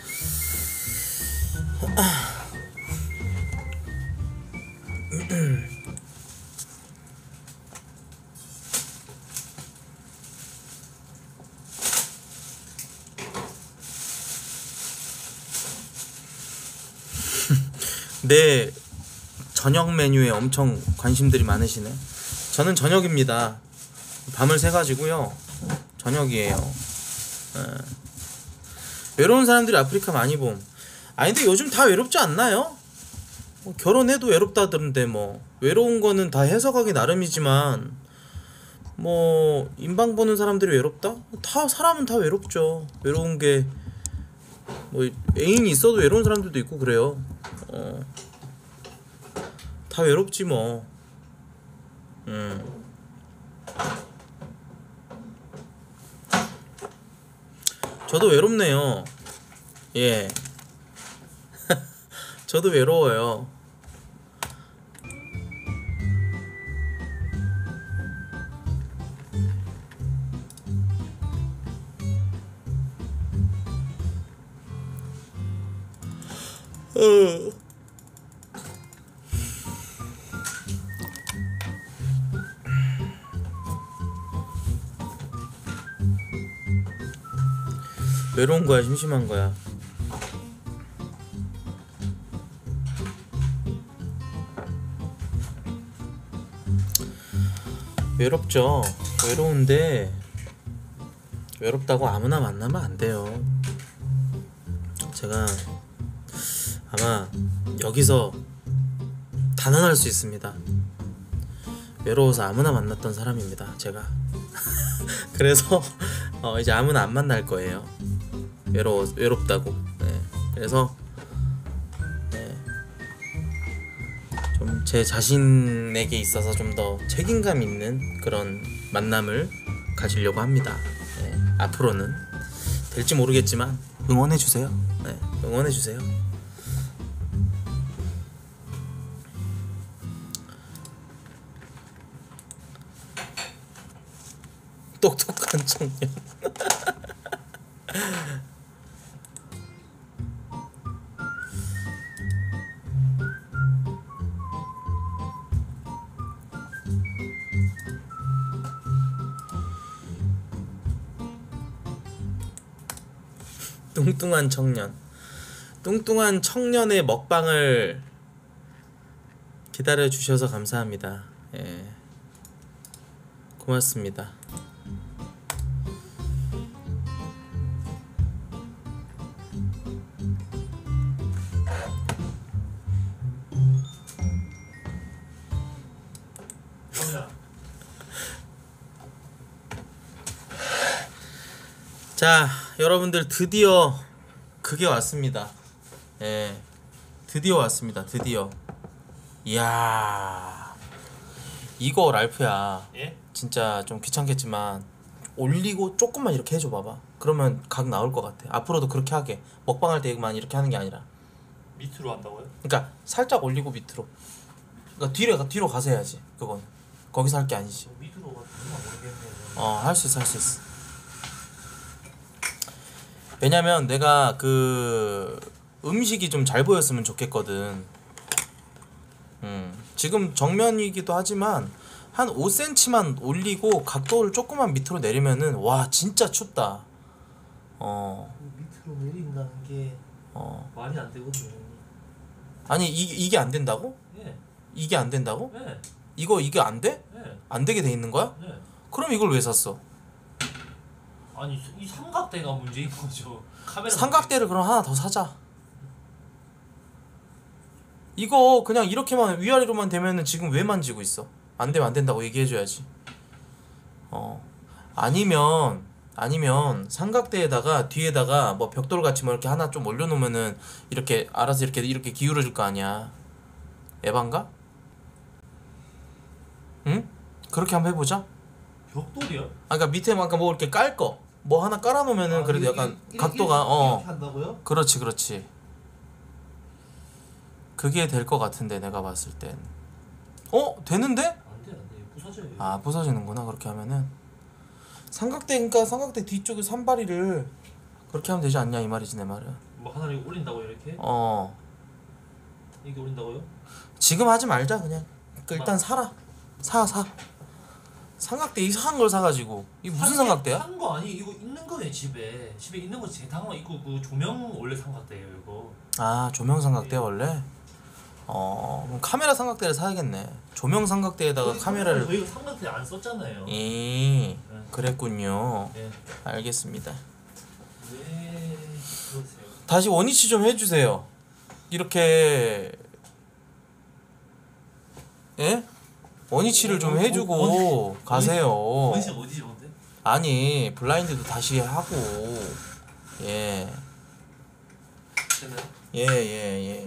내 저녁 메뉴에 엄청 관심들이 많으시네. 저는 저녁입니다. 밤을 새가지고요. 저녁이에요. 예. 외로운 사람들이 아프리카 많이 봄. 아니 근데 요즘 다 외롭지 않나요? 뭐 결혼해도 외롭다던데 뭐. 외로운 거는 다 해석하기 나름이지만 뭐 인방 보는 사람들이 외롭다? 다 사람은 다 외롭죠. 외로운 게 뭐 애인이 있어도 외로운 사람들도 있고 그래요. 다 외롭지 뭐. 저도 외롭네요. 예. 저도 외로워요. 외로운 거야, 심심한 거야? 외롭죠. 외로운데 외롭다고 아무나 만나면 안 돼요. 제가 아마 여기서 단언할 수 있습니다. 외로워서 아무나 만났던 사람입니다. 제가. 그래서 이제 아무나 안 만날 거예요. 외롭다고. 네. 그래서 네. 좀 제 자신에게 있어서 좀 더 책임감 있는 그런 만남을 가지려고 합니다. 네. 앞으로는 될지 모르겠지만 응원해 주세요. 네. 응원해 주세요. 똑똑한 청년. 뚱뚱한 청년. 뚱뚱한 청년의 먹방을 기다려 주셔서 감사합니다. 예. 고맙습니다. 자, 여러분들 드디어 그게 왔습니다. 예, 드디어 왔습니다. 드디어. 이야, 이거 랄프야. 예? 진짜 좀 귀찮겠지만 올리고 조금만 이렇게 해줘 봐봐. 그러면 각 나올 것 같아. 앞으로도 그렇게 하게. 먹방할 때만 이렇게 하는 게 아니라. 밑으로 한다고요? 그러니까 살짝 올리고 밑으로. 그러니까 뒤로 가서 해야지. 그건 거기서 할 게 아니지. 밑으로 가면 모르겠네요. 할 수 있어, 할 수 있어. 왜냐면 내가 그 음식이 좀 잘 보였으면 좋겠거든. 지금 정면이기도 하지만 한 5cm만 올리고 각도를 조금만 밑으로 내리면은 와 진짜 춥다. 밑으로 내린다는 게 말이 안 되거든요. 아니 이게 안 된다고? 예. 이게 안 된다고? 네. 이게 안 돼? 네. 안 되게 돼 있는 거야? 네. 그럼 이걸 왜 샀어? 아니 이 삼각대가 문제인 거죠. 카메라 삼각대를 그럼 하나 더 사자. 이거 그냥 이렇게만 위아래로만 되면은 지금 왜 만지고 있어? 안 되면 안 된다고 얘기해줘야지. 아니면 삼각대에다가 뒤에다가 뭐 벽돌 같이 뭐 이렇게 하나 좀 올려놓으면은 이렇게 알아서 이렇게 기울어질 거 아니야. 에반가? 응? 그렇게 한번 해보자. 벽돌이요? 그러니까 밑에 막 뭐 이렇게 깔 거. 뭐 하나 깔아놓으면은 그래도 약간 각도가 이렇게 한다고요? 그렇지. 그게 될 것 같은데 내가 봤을 땐. 되는데? 안돼 부서져요. 아 부서지는구나 그렇게 하면은. 삼각대 삼각대 뒤쪽에 산발이를 그렇게 하면 되지 않냐 이 말이지 내 말은. 뭐 하나를 올린다고 이렇게? 이게 올린다고요? 지금 하지 말자 그냥. 일단 사라. 사. 삼각대 이상한 걸 사가지고. 이게 무슨 삼각대야? 산거 아니 이거 있는 거예요 집에 있는 거 제 당황 있고 그 조명 원래 삼각대예요 이거. 아 조명 삼각대 원래? 그럼 카메라 삼각대를 사야겠네. 조명 삼각대에다가 카메라를. 저희가 삼각대 안 썼잖아요. 그랬군요. 네. 알겠습니다. 왜 그러세요? 다시 원위치 좀 해주세요. 이렇게 예? 원위치를 좀 해주고 가세요. 원시 어디죠 근데? 아니 블라인드도 다시 하고 예. 되나요? 예.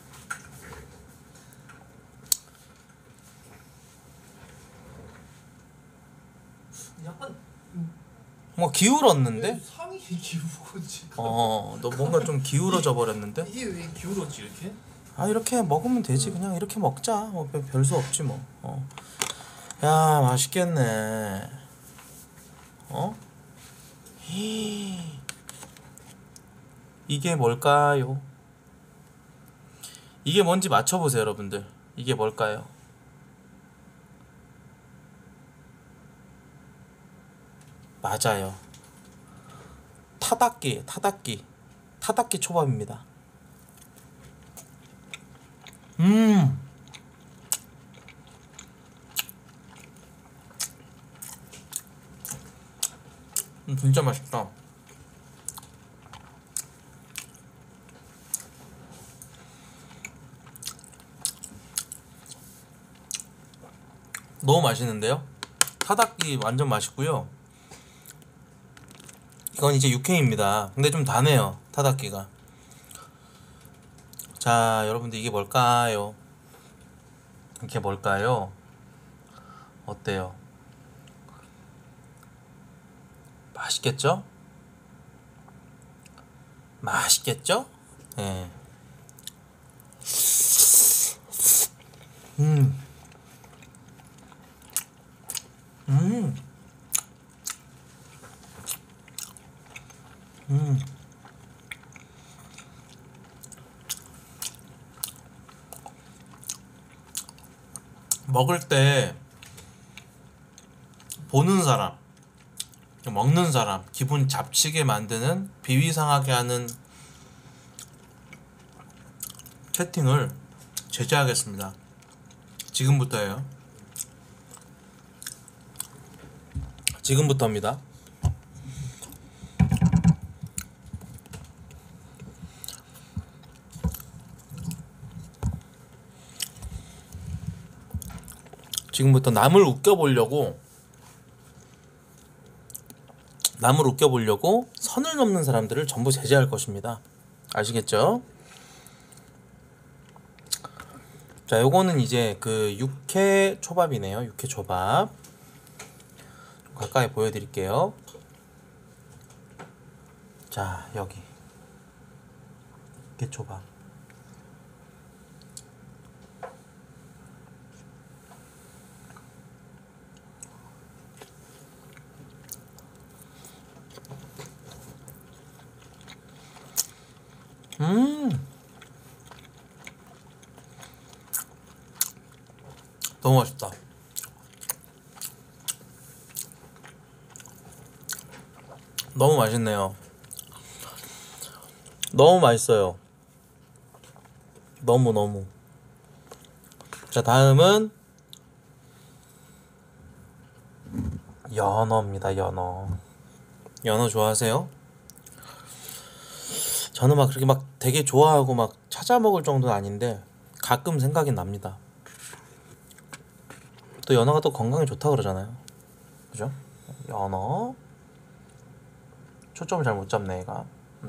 약간 뭐 기울었는데? 상이 기울고 지금. 너 뭔가 좀 기울어져 버렸는데? 이게 왜 기울었지 이렇게? 이렇게 먹으면 되지. 그냥 이렇게 먹자. 뭐 별 수 없지 뭐. 야 맛있겠네. 이게 뭘까요? 이게 뭔지 맞춰보세요 여러분들. 이게 뭘까요? 맞아요. 타닥기 초밥입니다. 진짜 맛있다. 너무 맛있는데요? 타닥기 완전 맛있고요. 이건 이제 육회입니다. 근데 좀 다네요 타닥기가. 자 여러분들 이게 뭘까요? 이게 뭘까요? 어때요? 맛있겠죠? 맛있겠죠? 예. 먹을 때 보는 사람, 먹는 사람 기분 잡치게 만드는 비위상하게 하는 채팅을 제재하겠습니다. 지금부터예요. 지금부터입니다. 지금부터 남을 웃겨보려고 남을 웃겨보려고 선을 넘는 사람들을 전부 제재할 것입니다. 아시겠죠? 자, 요거는 이제 그 육회 초밥이네요. 육회 초밥. 가까이 보여드릴게요. 자, 여기 육회 초밥. 너무 맛있다. 너무 맛있네요. 너무 맛있어요. 너무. 자, 다음은 연어입니다. 연어 좋아하세요? 저는 막 그렇게 막 되게 좋아하고 막 찾아 먹을 정도는 아닌데 가끔 생각이 납니다. 또 연어가 또 건강에 좋다 그러잖아요. 그죠? 연어. 초점을 잘 못 잡네 얘가.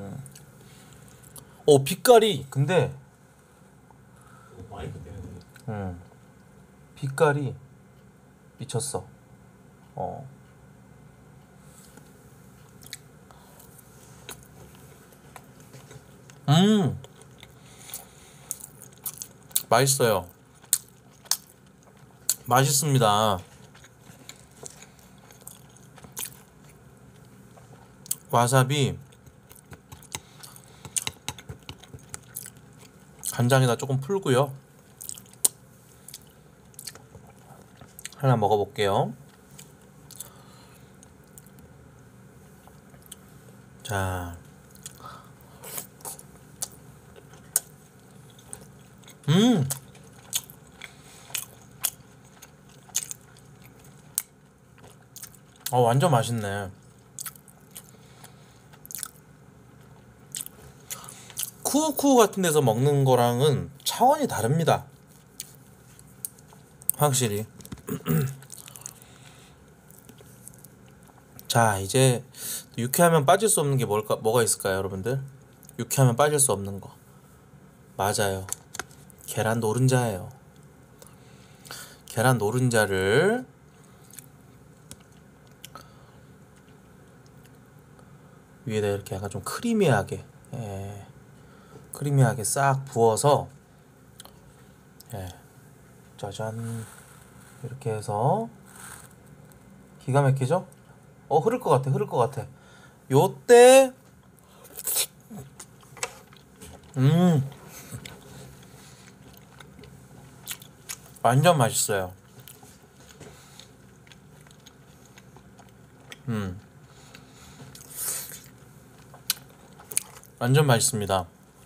빛깔이 근데 마이크 때문에. 빛깔이 미쳤어. 맛있어요. 맛있습니다. 와사비 간장에다 조금 풀고요. 하나 먹어볼게요. 자, 완전 맛있네. 쿠쿠 같은 데서 먹는 거랑은 차원이 다릅니다. 확실히. 자, 이제 유쾌하면 빠질 수 없는 게 뭐가 있을까요, 여러분들? 유쾌하면 빠질 수 없는 거. 맞아요. 계란 노른자예요. 계란 노른자를 위에다 이렇게 약간 좀 크리미하게, 크리미하게 싹 부어서, 짜잔, 이렇게 해서 기가 막히죠? 흐를 것 같아. 요때 완전 맛있어요. 완전 맛있습니다.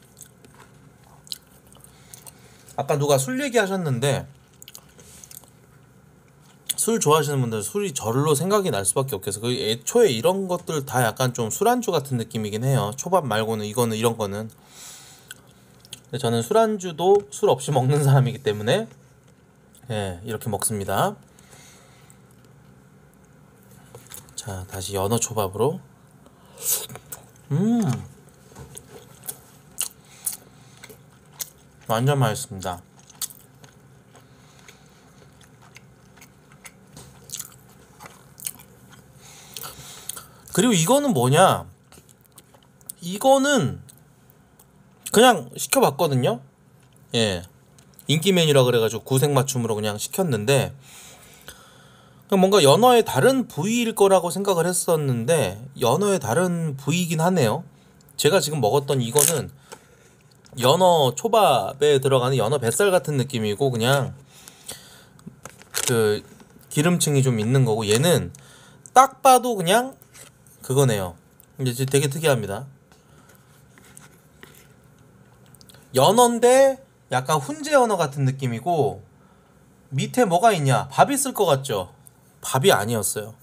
아까 누가 술 얘기하셨는데 술 좋아하시는 분들 술이 절로 생각이 날 수밖에 없겠어. 그 애초에 이런 것들 다 약간 좀 술안주 같은 느낌이긴 해요. 초밥 말고는 이런 거는. 근데 저는 술안주도 술 없이 먹는 사람이기 때문에 이렇게 먹습니다. 자, 다시 연어 초밥으로. 완전 맛있습니다. 그리고 이거는 뭐냐, 이거는 그냥 시켜봤거든요. 인기 메뉴라 그래가지고 구색 맞춤으로 그냥 시켰는데 뭔가 연어의 다른 부위일 거라고 생각을 했었는데 연어의 다른 부위이긴 하네요. 제가 지금 먹었던 이거는 연어 초밥에 들어가는 연어 뱃살 같은 느낌이고 그냥 그 기름층이 좀 있는 거고, 얘는 딱 봐도 그냥 그거네요. 이제 되게 특이합니다. 연어인데 약간 훈제 연어 같은 느낌이고, 밑에 뭐가 있냐? 밥 있을 것 같죠? 밥이 아니었어요.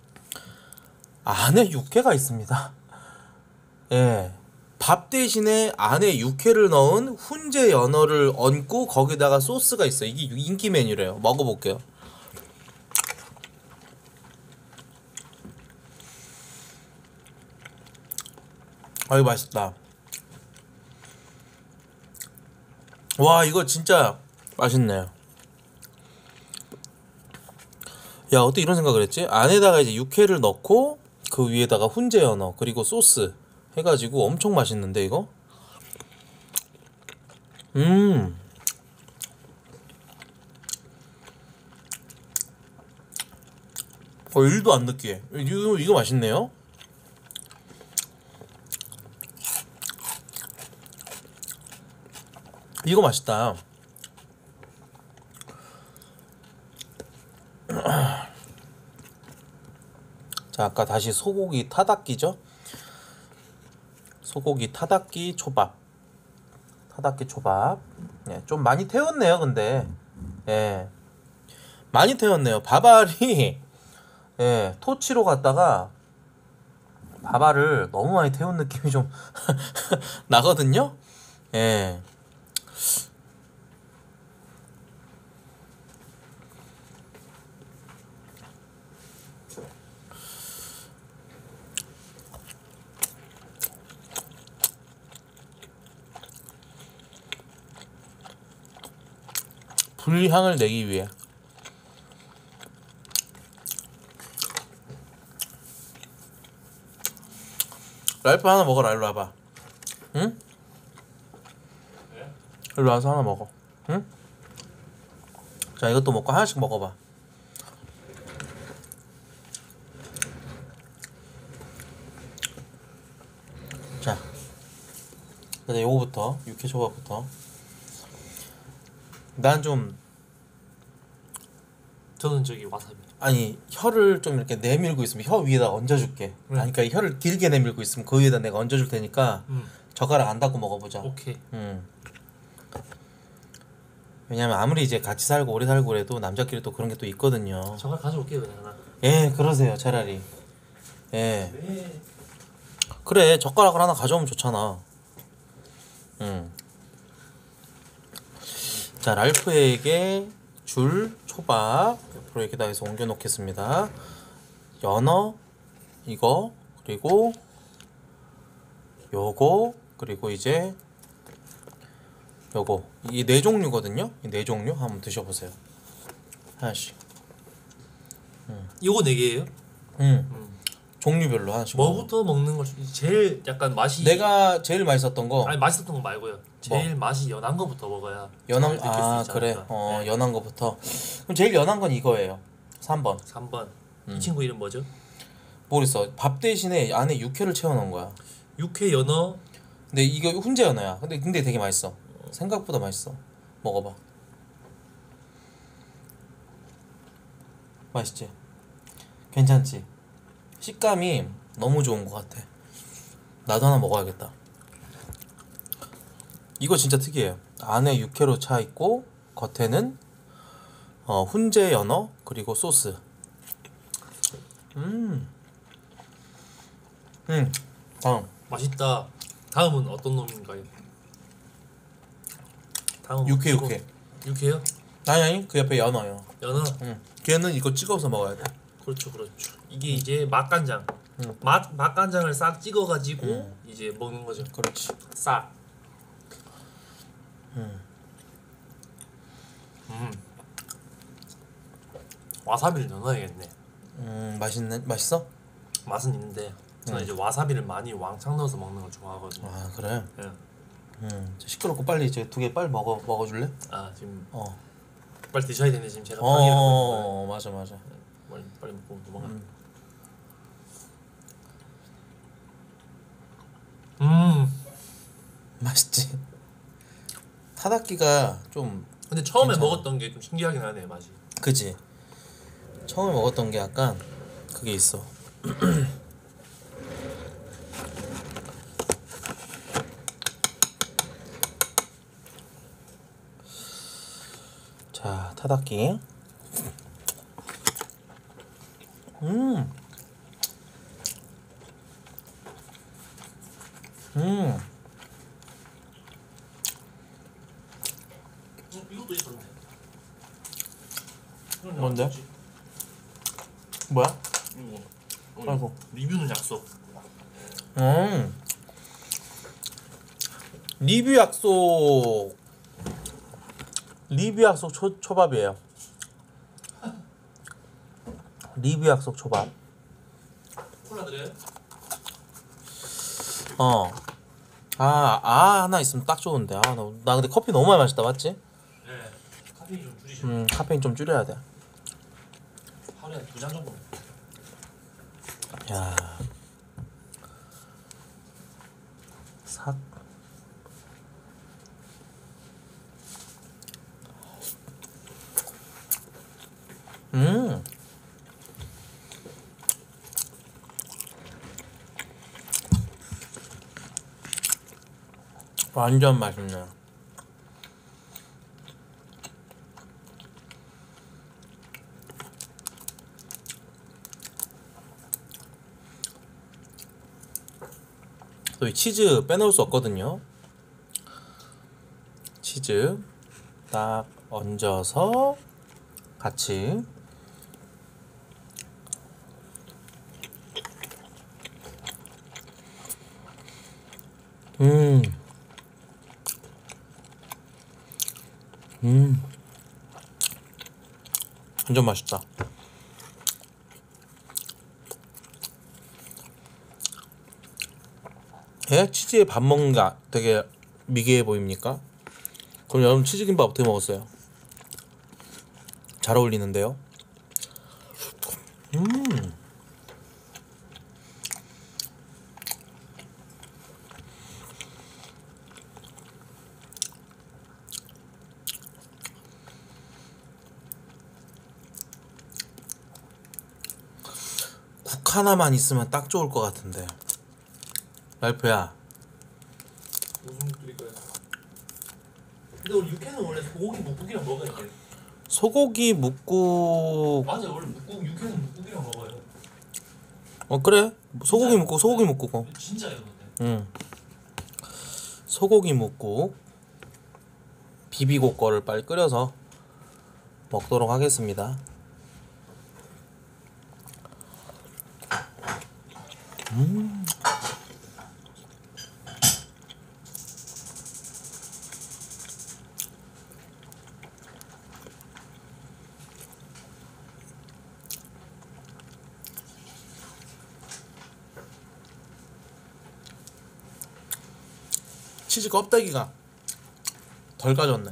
안에 육회가 있습니다. 밥 대신에 안에 육회를 넣은 훈제 연어를 얹고 거기다가 소스가 있어요. 이게 인기 메뉴래요. 먹어볼게요. 이거 맛있다. 와 이거 진짜 맛있네. 야 어떻게 이런 생각을 했지? 안에다가 이제 육회를 넣고 그 위에다가 훈제 연어 그리고 소스 해가지고 엄청 맛있는데 이거? 일도 안 느끼해. 이거 맛있네요. 이거 맛있다. 자 아까 다시 소고기 타닥기죠? 소고기 타닥기 초밥. 타닥기 초밥. 예, 좀 많이 태웠네요 근데. 예, 많이 태웠네요. 밥알이 예, 토치로 갔다가 밥알을 너무 많이 태운 느낌이 좀 나거든요. 예. 불향을 내기 위해. 랄프 하나 먹어라. 일로 와봐. 응? 일로 와서 하나 먹어. 응? 자 이것도 먹고 하나씩 먹어봐. 자 일단 요거부터 육회 초밥부터. 난 좀 저는 저기 와사비. 아니 혀를 좀 이렇게 내밀고 있으면 혀 위에다 얹어줄게. 아니 그러니까 혀를 길게 내밀고 있으면 그 위에다 내가 얹어줄 테니까 젓가락 안 닫고 먹어보자. 오케이. 왜냐면 아무리 이제 같이 살고 오래 살고 그래도 남자끼리 또 그런 게 또 있거든요. 젓가락 가져올게요 그냥 하나. 예 그러세요 차라리. 예 네. 그래 젓가락을 하나 가져오면 좋잖아. 자 랄프에게 줄 초밥 옆으로 여기다 해서 옮겨 놓겠습니다. 연어 이거 그리고 요거 그리고 이제 요거 이 네 종류거든요. 이 네 종류 한번 드셔보세요. 하나씩. 이거 4개예요? 종류별로 하나씩. 먹어. 뭐부터 먹는 걸 제일 약간 맛이 내가 제일 맛있었던 거 아니 맛있었던 거 말고요. 제일 맛이 연한 거부터 먹어야 연한 잘 느낄 수 있지 그래 않을까. 네. 연한 거부터. 그럼 제일 연한 건 이거예요. 3번. 3번. 이 친구 이름 뭐죠? 모르겠어. 밥 대신에 안에 육회를 채워 넣은 거야. 육회 연어. 근데 이거 훈제 연어야. 근데 되게 맛있어. 생각보다 맛있어. 먹어봐. 맛있지? 괜찮지? 식감이 너무 좋은 것 같아. 나도 하나 먹어야겠다. 이거 진짜 특이해요. 안에 육회로 차 있고 겉에는 훈제 연어 그리고 소스. 다음. 맛있다. 다음은 어떤 놈인가요? 다음 육회 육회. 육회요? 아니 그 옆에 연어요. 연어. 걔는 이거 찍어서 먹어야 돼. 그렇죠. 이게 이제 맛간장. 맛간장을 싹 찍어가지고 이제 먹는 거죠. 그렇지. 싹. 와사비를 넣어야겠네. 맛있어? 맛은 있는데 저는 이제 와사비를 많이 왕창 넣어서 먹는 걸 좋아하거든요. 아 그래? 예. 시끄럽고 빨리 이제 2개 빨리 먹어줄래? 아 지금 어. 빨리 드셔야 되는데 지금 제가 방해를 하고 맞아. 있는 거예요. 빨리 먹고 도망가. 맛있지. 타닥기가 좀 근데 처음에 괜찮아. 먹었던 게 좀 신기하긴 하네 맛이. 그지. 처음에 먹었던 게 약간 그게 있어. 자 타닥기. 이것도 있었네. 뭔데? 뭐야? 이거. 아이고. 리뷰는 약속. 리뷰 약속 초밥이에요. 리뷰 약속 초밥. 콜라 드려요? 하나 있으면 딱 좋은데. 나 근데 커피 너무 많이 마셨다, 맞지? 네. 카페인 좀 줄이셔. 카페인 좀 줄여야 돼. 하루에 한 2잔 정도. 야. 삭. 완전 맛있네. 또 이 치즈 빼놓을 수 없거든요. 치즈 딱 얹어서 같이. 완전 맛있다. 치즈에 밥 먹는 게 되게 미개해 보입니까? 그럼 여러분 치즈김밥 어떻게 먹었어요? 잘 어울리는데요? 국 하나만 있으면 딱 좋을 것 같은데. 랄프야, 무슨 국 드릴까요? 근데 우리 육회는 원래 소고기 묵국이랑 먹어야 돼. 소고기 묵국. 맞아요. 원래 육회는 묵국이랑 먹어요. 그래, 소고기 묵국. 진짜예요, 근데. 응. 소고기 묵국 비비고 거를 빨리 끓여서 먹도록 하겠습니다. 치즈 껍데기가 덜 까졌네.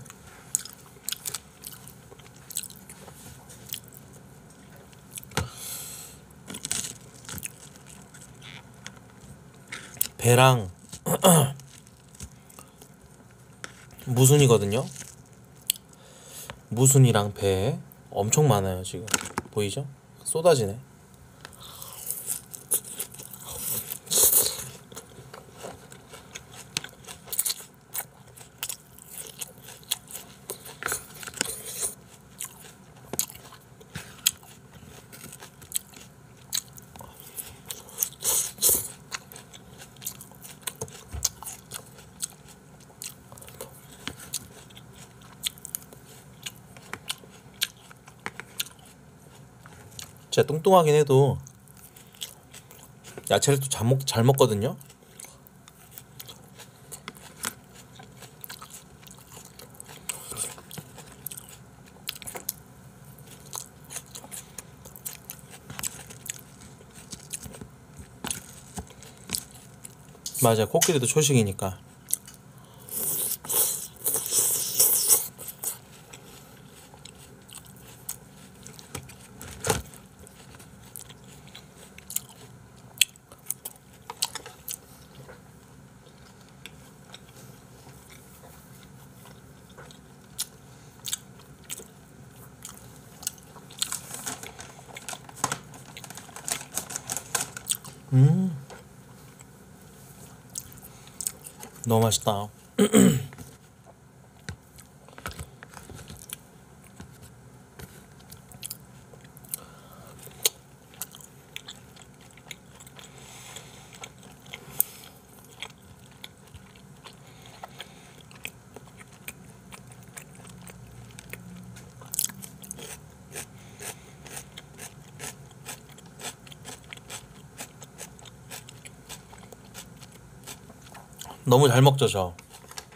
배랑 무순이거든요. 무순이랑 배 엄청 많아요. 지금 보이죠? 쏟아지네. 제가 뚱뚱하긴 해도 야채를 또 잘 먹거든요. 맞아, 코끼리도 초식이니까. 너무 맛있다. 너무 잘 먹죠, 저.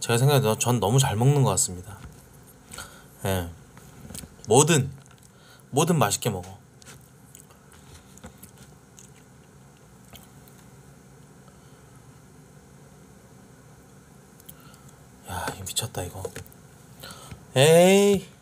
제가 생각해도 전 너무 잘 먹는 것 같습니다. 예. 뭐든 맛있게 먹어. 야, 이거 미쳤다 이거. 에이.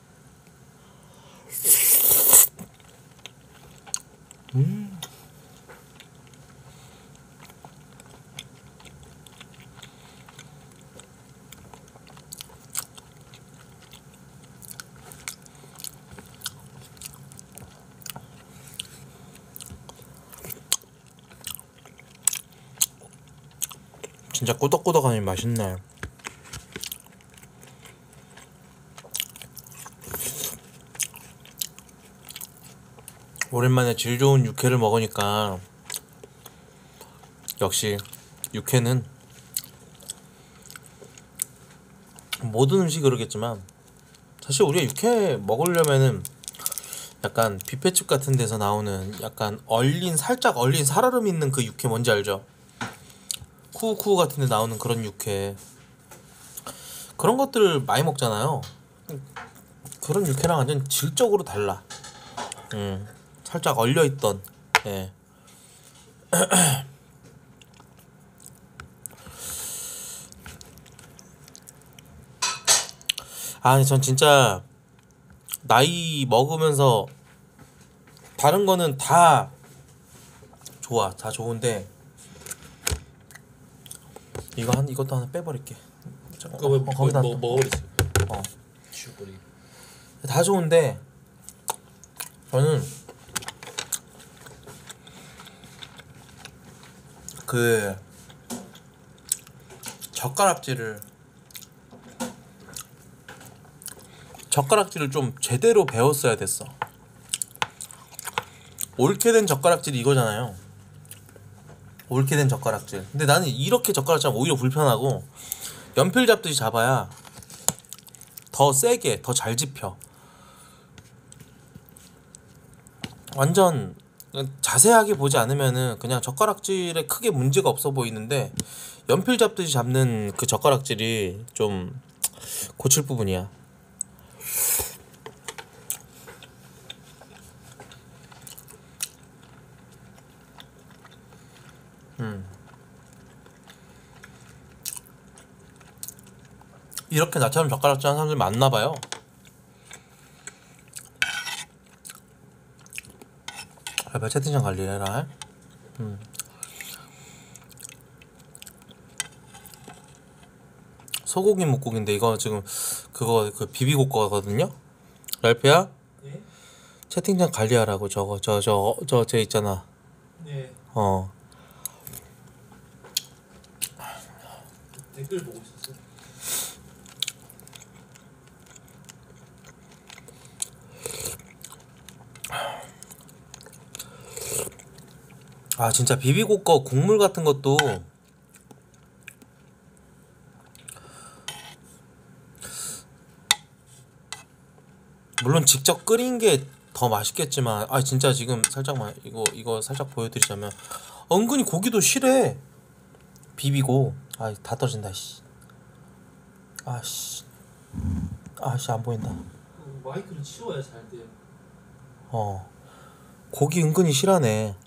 진짜 꾸덕꾸덕하니 맛있네. 오랜만에 질 좋은 육회를 먹으니까 역시 육회는 모든 음식이 그러겠지만 사실 우리가 육회 먹으려면은 약간 뷔페집 같은 데서 나오는 약간 살짝 얼린 살얼음 있는 그 육회 뭔지 알죠? 쿠우쿠우 같은 데 나오는 그런 육회, 그런 것들을 많이 먹잖아요. 그런 육회랑 완전 질적으로 달라. 살짝 얼려있던. 예. 아니 전 진짜 나이 먹으면서 다른 거는 다 좋아, 다 좋은데 이것도 하나 빼버릴게. 그거 왜 거기다 먹어버렸어. 어. 치워버리. 다 좋은데 저는 그 젓가락질을 좀 제대로 배웠어야 됐어. 옳게 된 젓가락질이 이거잖아요. 옳게 된 젓가락질. 근데 나는 이렇게 젓가락질 하면 오히려 불편하고, 연필 잡듯이 잡아야 더 세게 더 잘 집혀. 완전 자세하게 보지 않으면은 그냥 젓가락질에 크게 문제가 없어 보이는데, 연필 잡듯이 잡는 그 젓가락질이 좀 고칠 부분이야. 이렇게 나처럼 젓가락질 하는 사람들 많나봐요. 왜 채팅창 관리해라. 소고기 묵국인데 이거 지금 그거 그 비비고 거거든요. 랄프야, 네? 채팅창 관리하라고. 쟤 있잖아. 네. 댓글 보고 있었어. 아 진짜 비비고 거 국물 같은 것도 물론 직접 끓인 게 더 맛있겠지만, 아 진짜 지금 살짝만 이거 살짝 보여드리자면 은근히 고기도 실해. 비비고. 아 다 떨어진다 씨. 아씨 안 보인다. 마이크를 치워야 잘 돼요. 고기 은근히 실하네.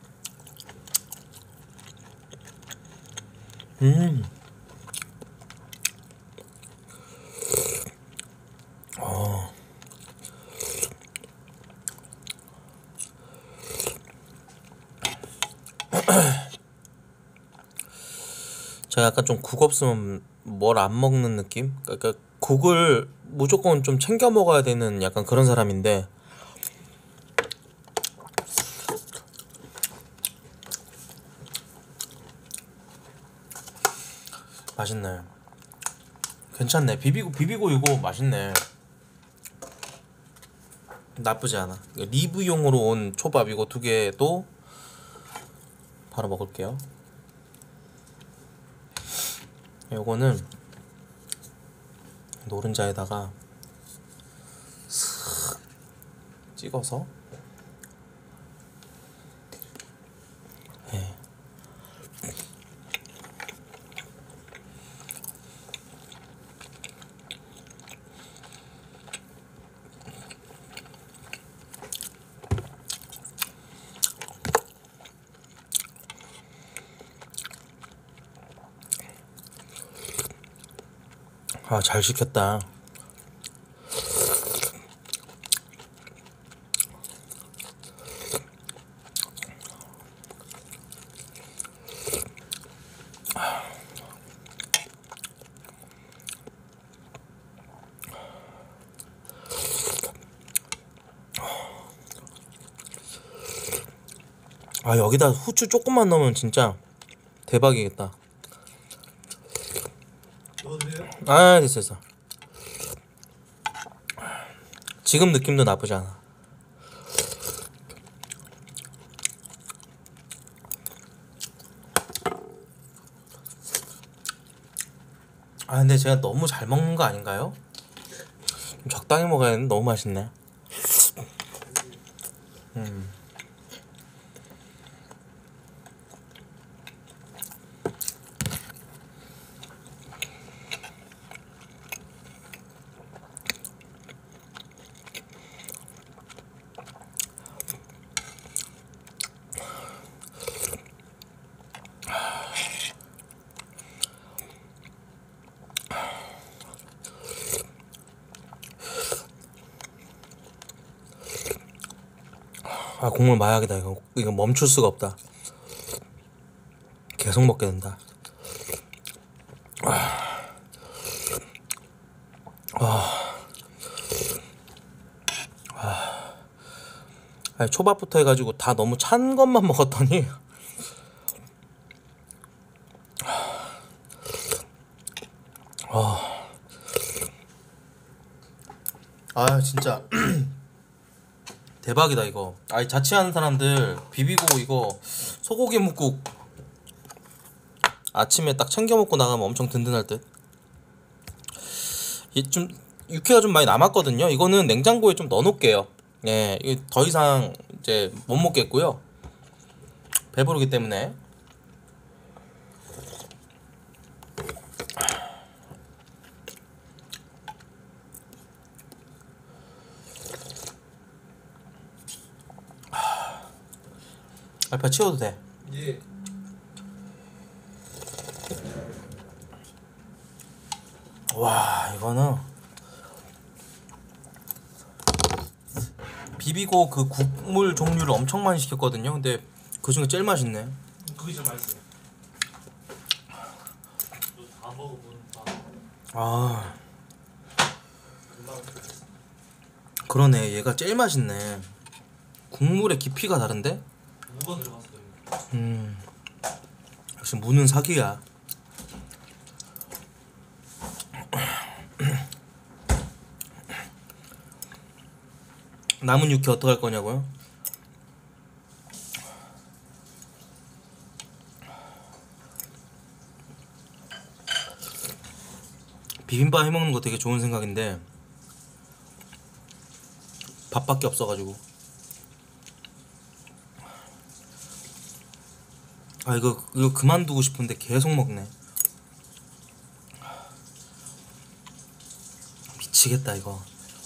제가 약간 좀 국 없으면 뭘 안 먹는 느낌? 그러니까 국을 무조건 좀 챙겨 먹어야 되는 약간 그런 사람인데, 맛있네. 괜찮네. 비비고 이거 맛있네. 나쁘지 않아. 리브용으로 온 초밥 이거 2개도 바로 먹을게요. 요거는 노른자에다가 슥 찍어서, 아, 잘 시켰다. 아, 여기다 후추 조금만 넣으면 진짜 대박이겠다. 넣어도 돼요? 아, 됐어, 됐어. 지금 느낌도 나쁘지 않아. 아, 근데 제가 너무 잘 먹는 거 아닌가요? 좀 적당히 먹어야 되는데 너무 맛있네. 아, 국물 마약이다. 이거 멈출 수가 없다. 계속 먹게 된다. 아니, 초밥부터 해가지고 다 너무 찬 것만 먹었더니 아, 진짜 대박이다 이거. 아니, 자취하는 사람들 비비고 이거 소고기 묵국 아침에 딱 챙겨 먹고 나가면 엄청 든든할 듯. 이 좀 육회가 좀 많이 남았거든요. 이거는 냉장고에 좀 넣어놓을게요. 예, 이거 더 이상 이제 못 먹겠고요. 배부르기 때문에. 알파 치워도 돼. 예. 와, 이거는 비비고 그 국물 종류를 엄청 많이 시켰거든요. 근데 그 중에 제일 맛있네. 그게 제일 맛있어요. 다 먹어보면 다 아, 금방. 그러네. 얘가 제일 맛있네. 국물의 깊이가 다른데? 무가 들어갔어요. 역시 무는 사기야. 남은 육회 어떡할 거냐고요? 비빔밥 해먹는 거 되게 좋은 생각인데 밥밖에 없어가지고. 아, 이거 그만두고 싶은데 계속 먹네. 미치겠다 이거.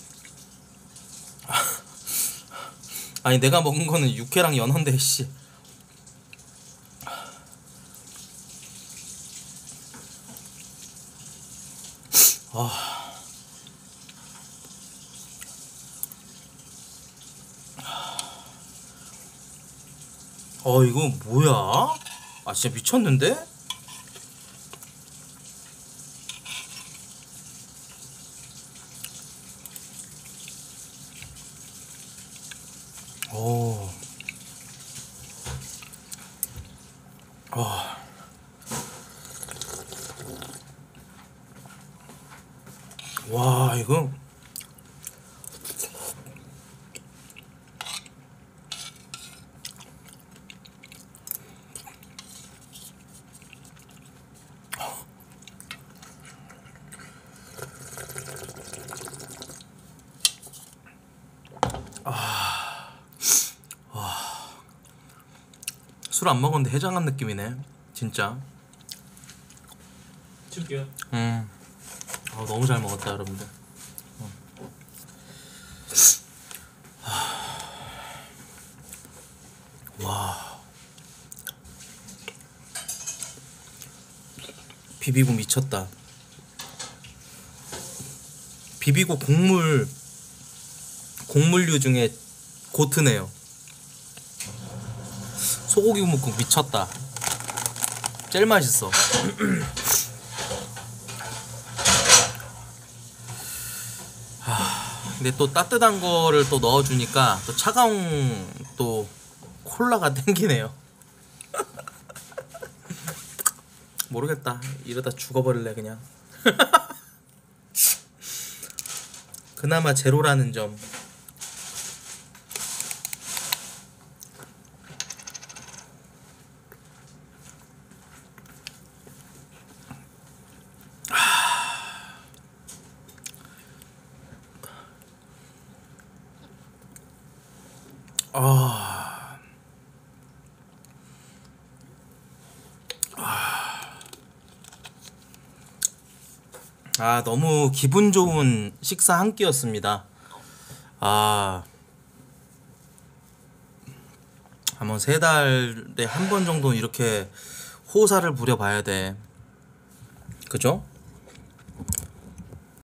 아니, 내가 먹은 거는 육회랑 연어인데 씨. 이거 뭐야? 아, 진짜 미쳤는데? 오. 와, 이거 술 안 먹었는데 해장한 느낌이네 진짜. 칠게요. 너무 잘 먹었다 여러분들. 와, 비비고 미쳤다. 비비고 곡물류 중에 고트네요. 소고기 묵국 미쳤다. 제일 맛있어. 근데 또 따뜻한 거를 또 넣어주니까 또 차가운 또 콜라가 땡기네요. 모르겠다. 이러다 죽어버릴래 그냥. 그나마 제로라는 점. 너무 기분 좋은 식사 한 끼였습니다. 한번 3달에 한 번 정도 이렇게 호사를 부려봐야 돼. 그죠?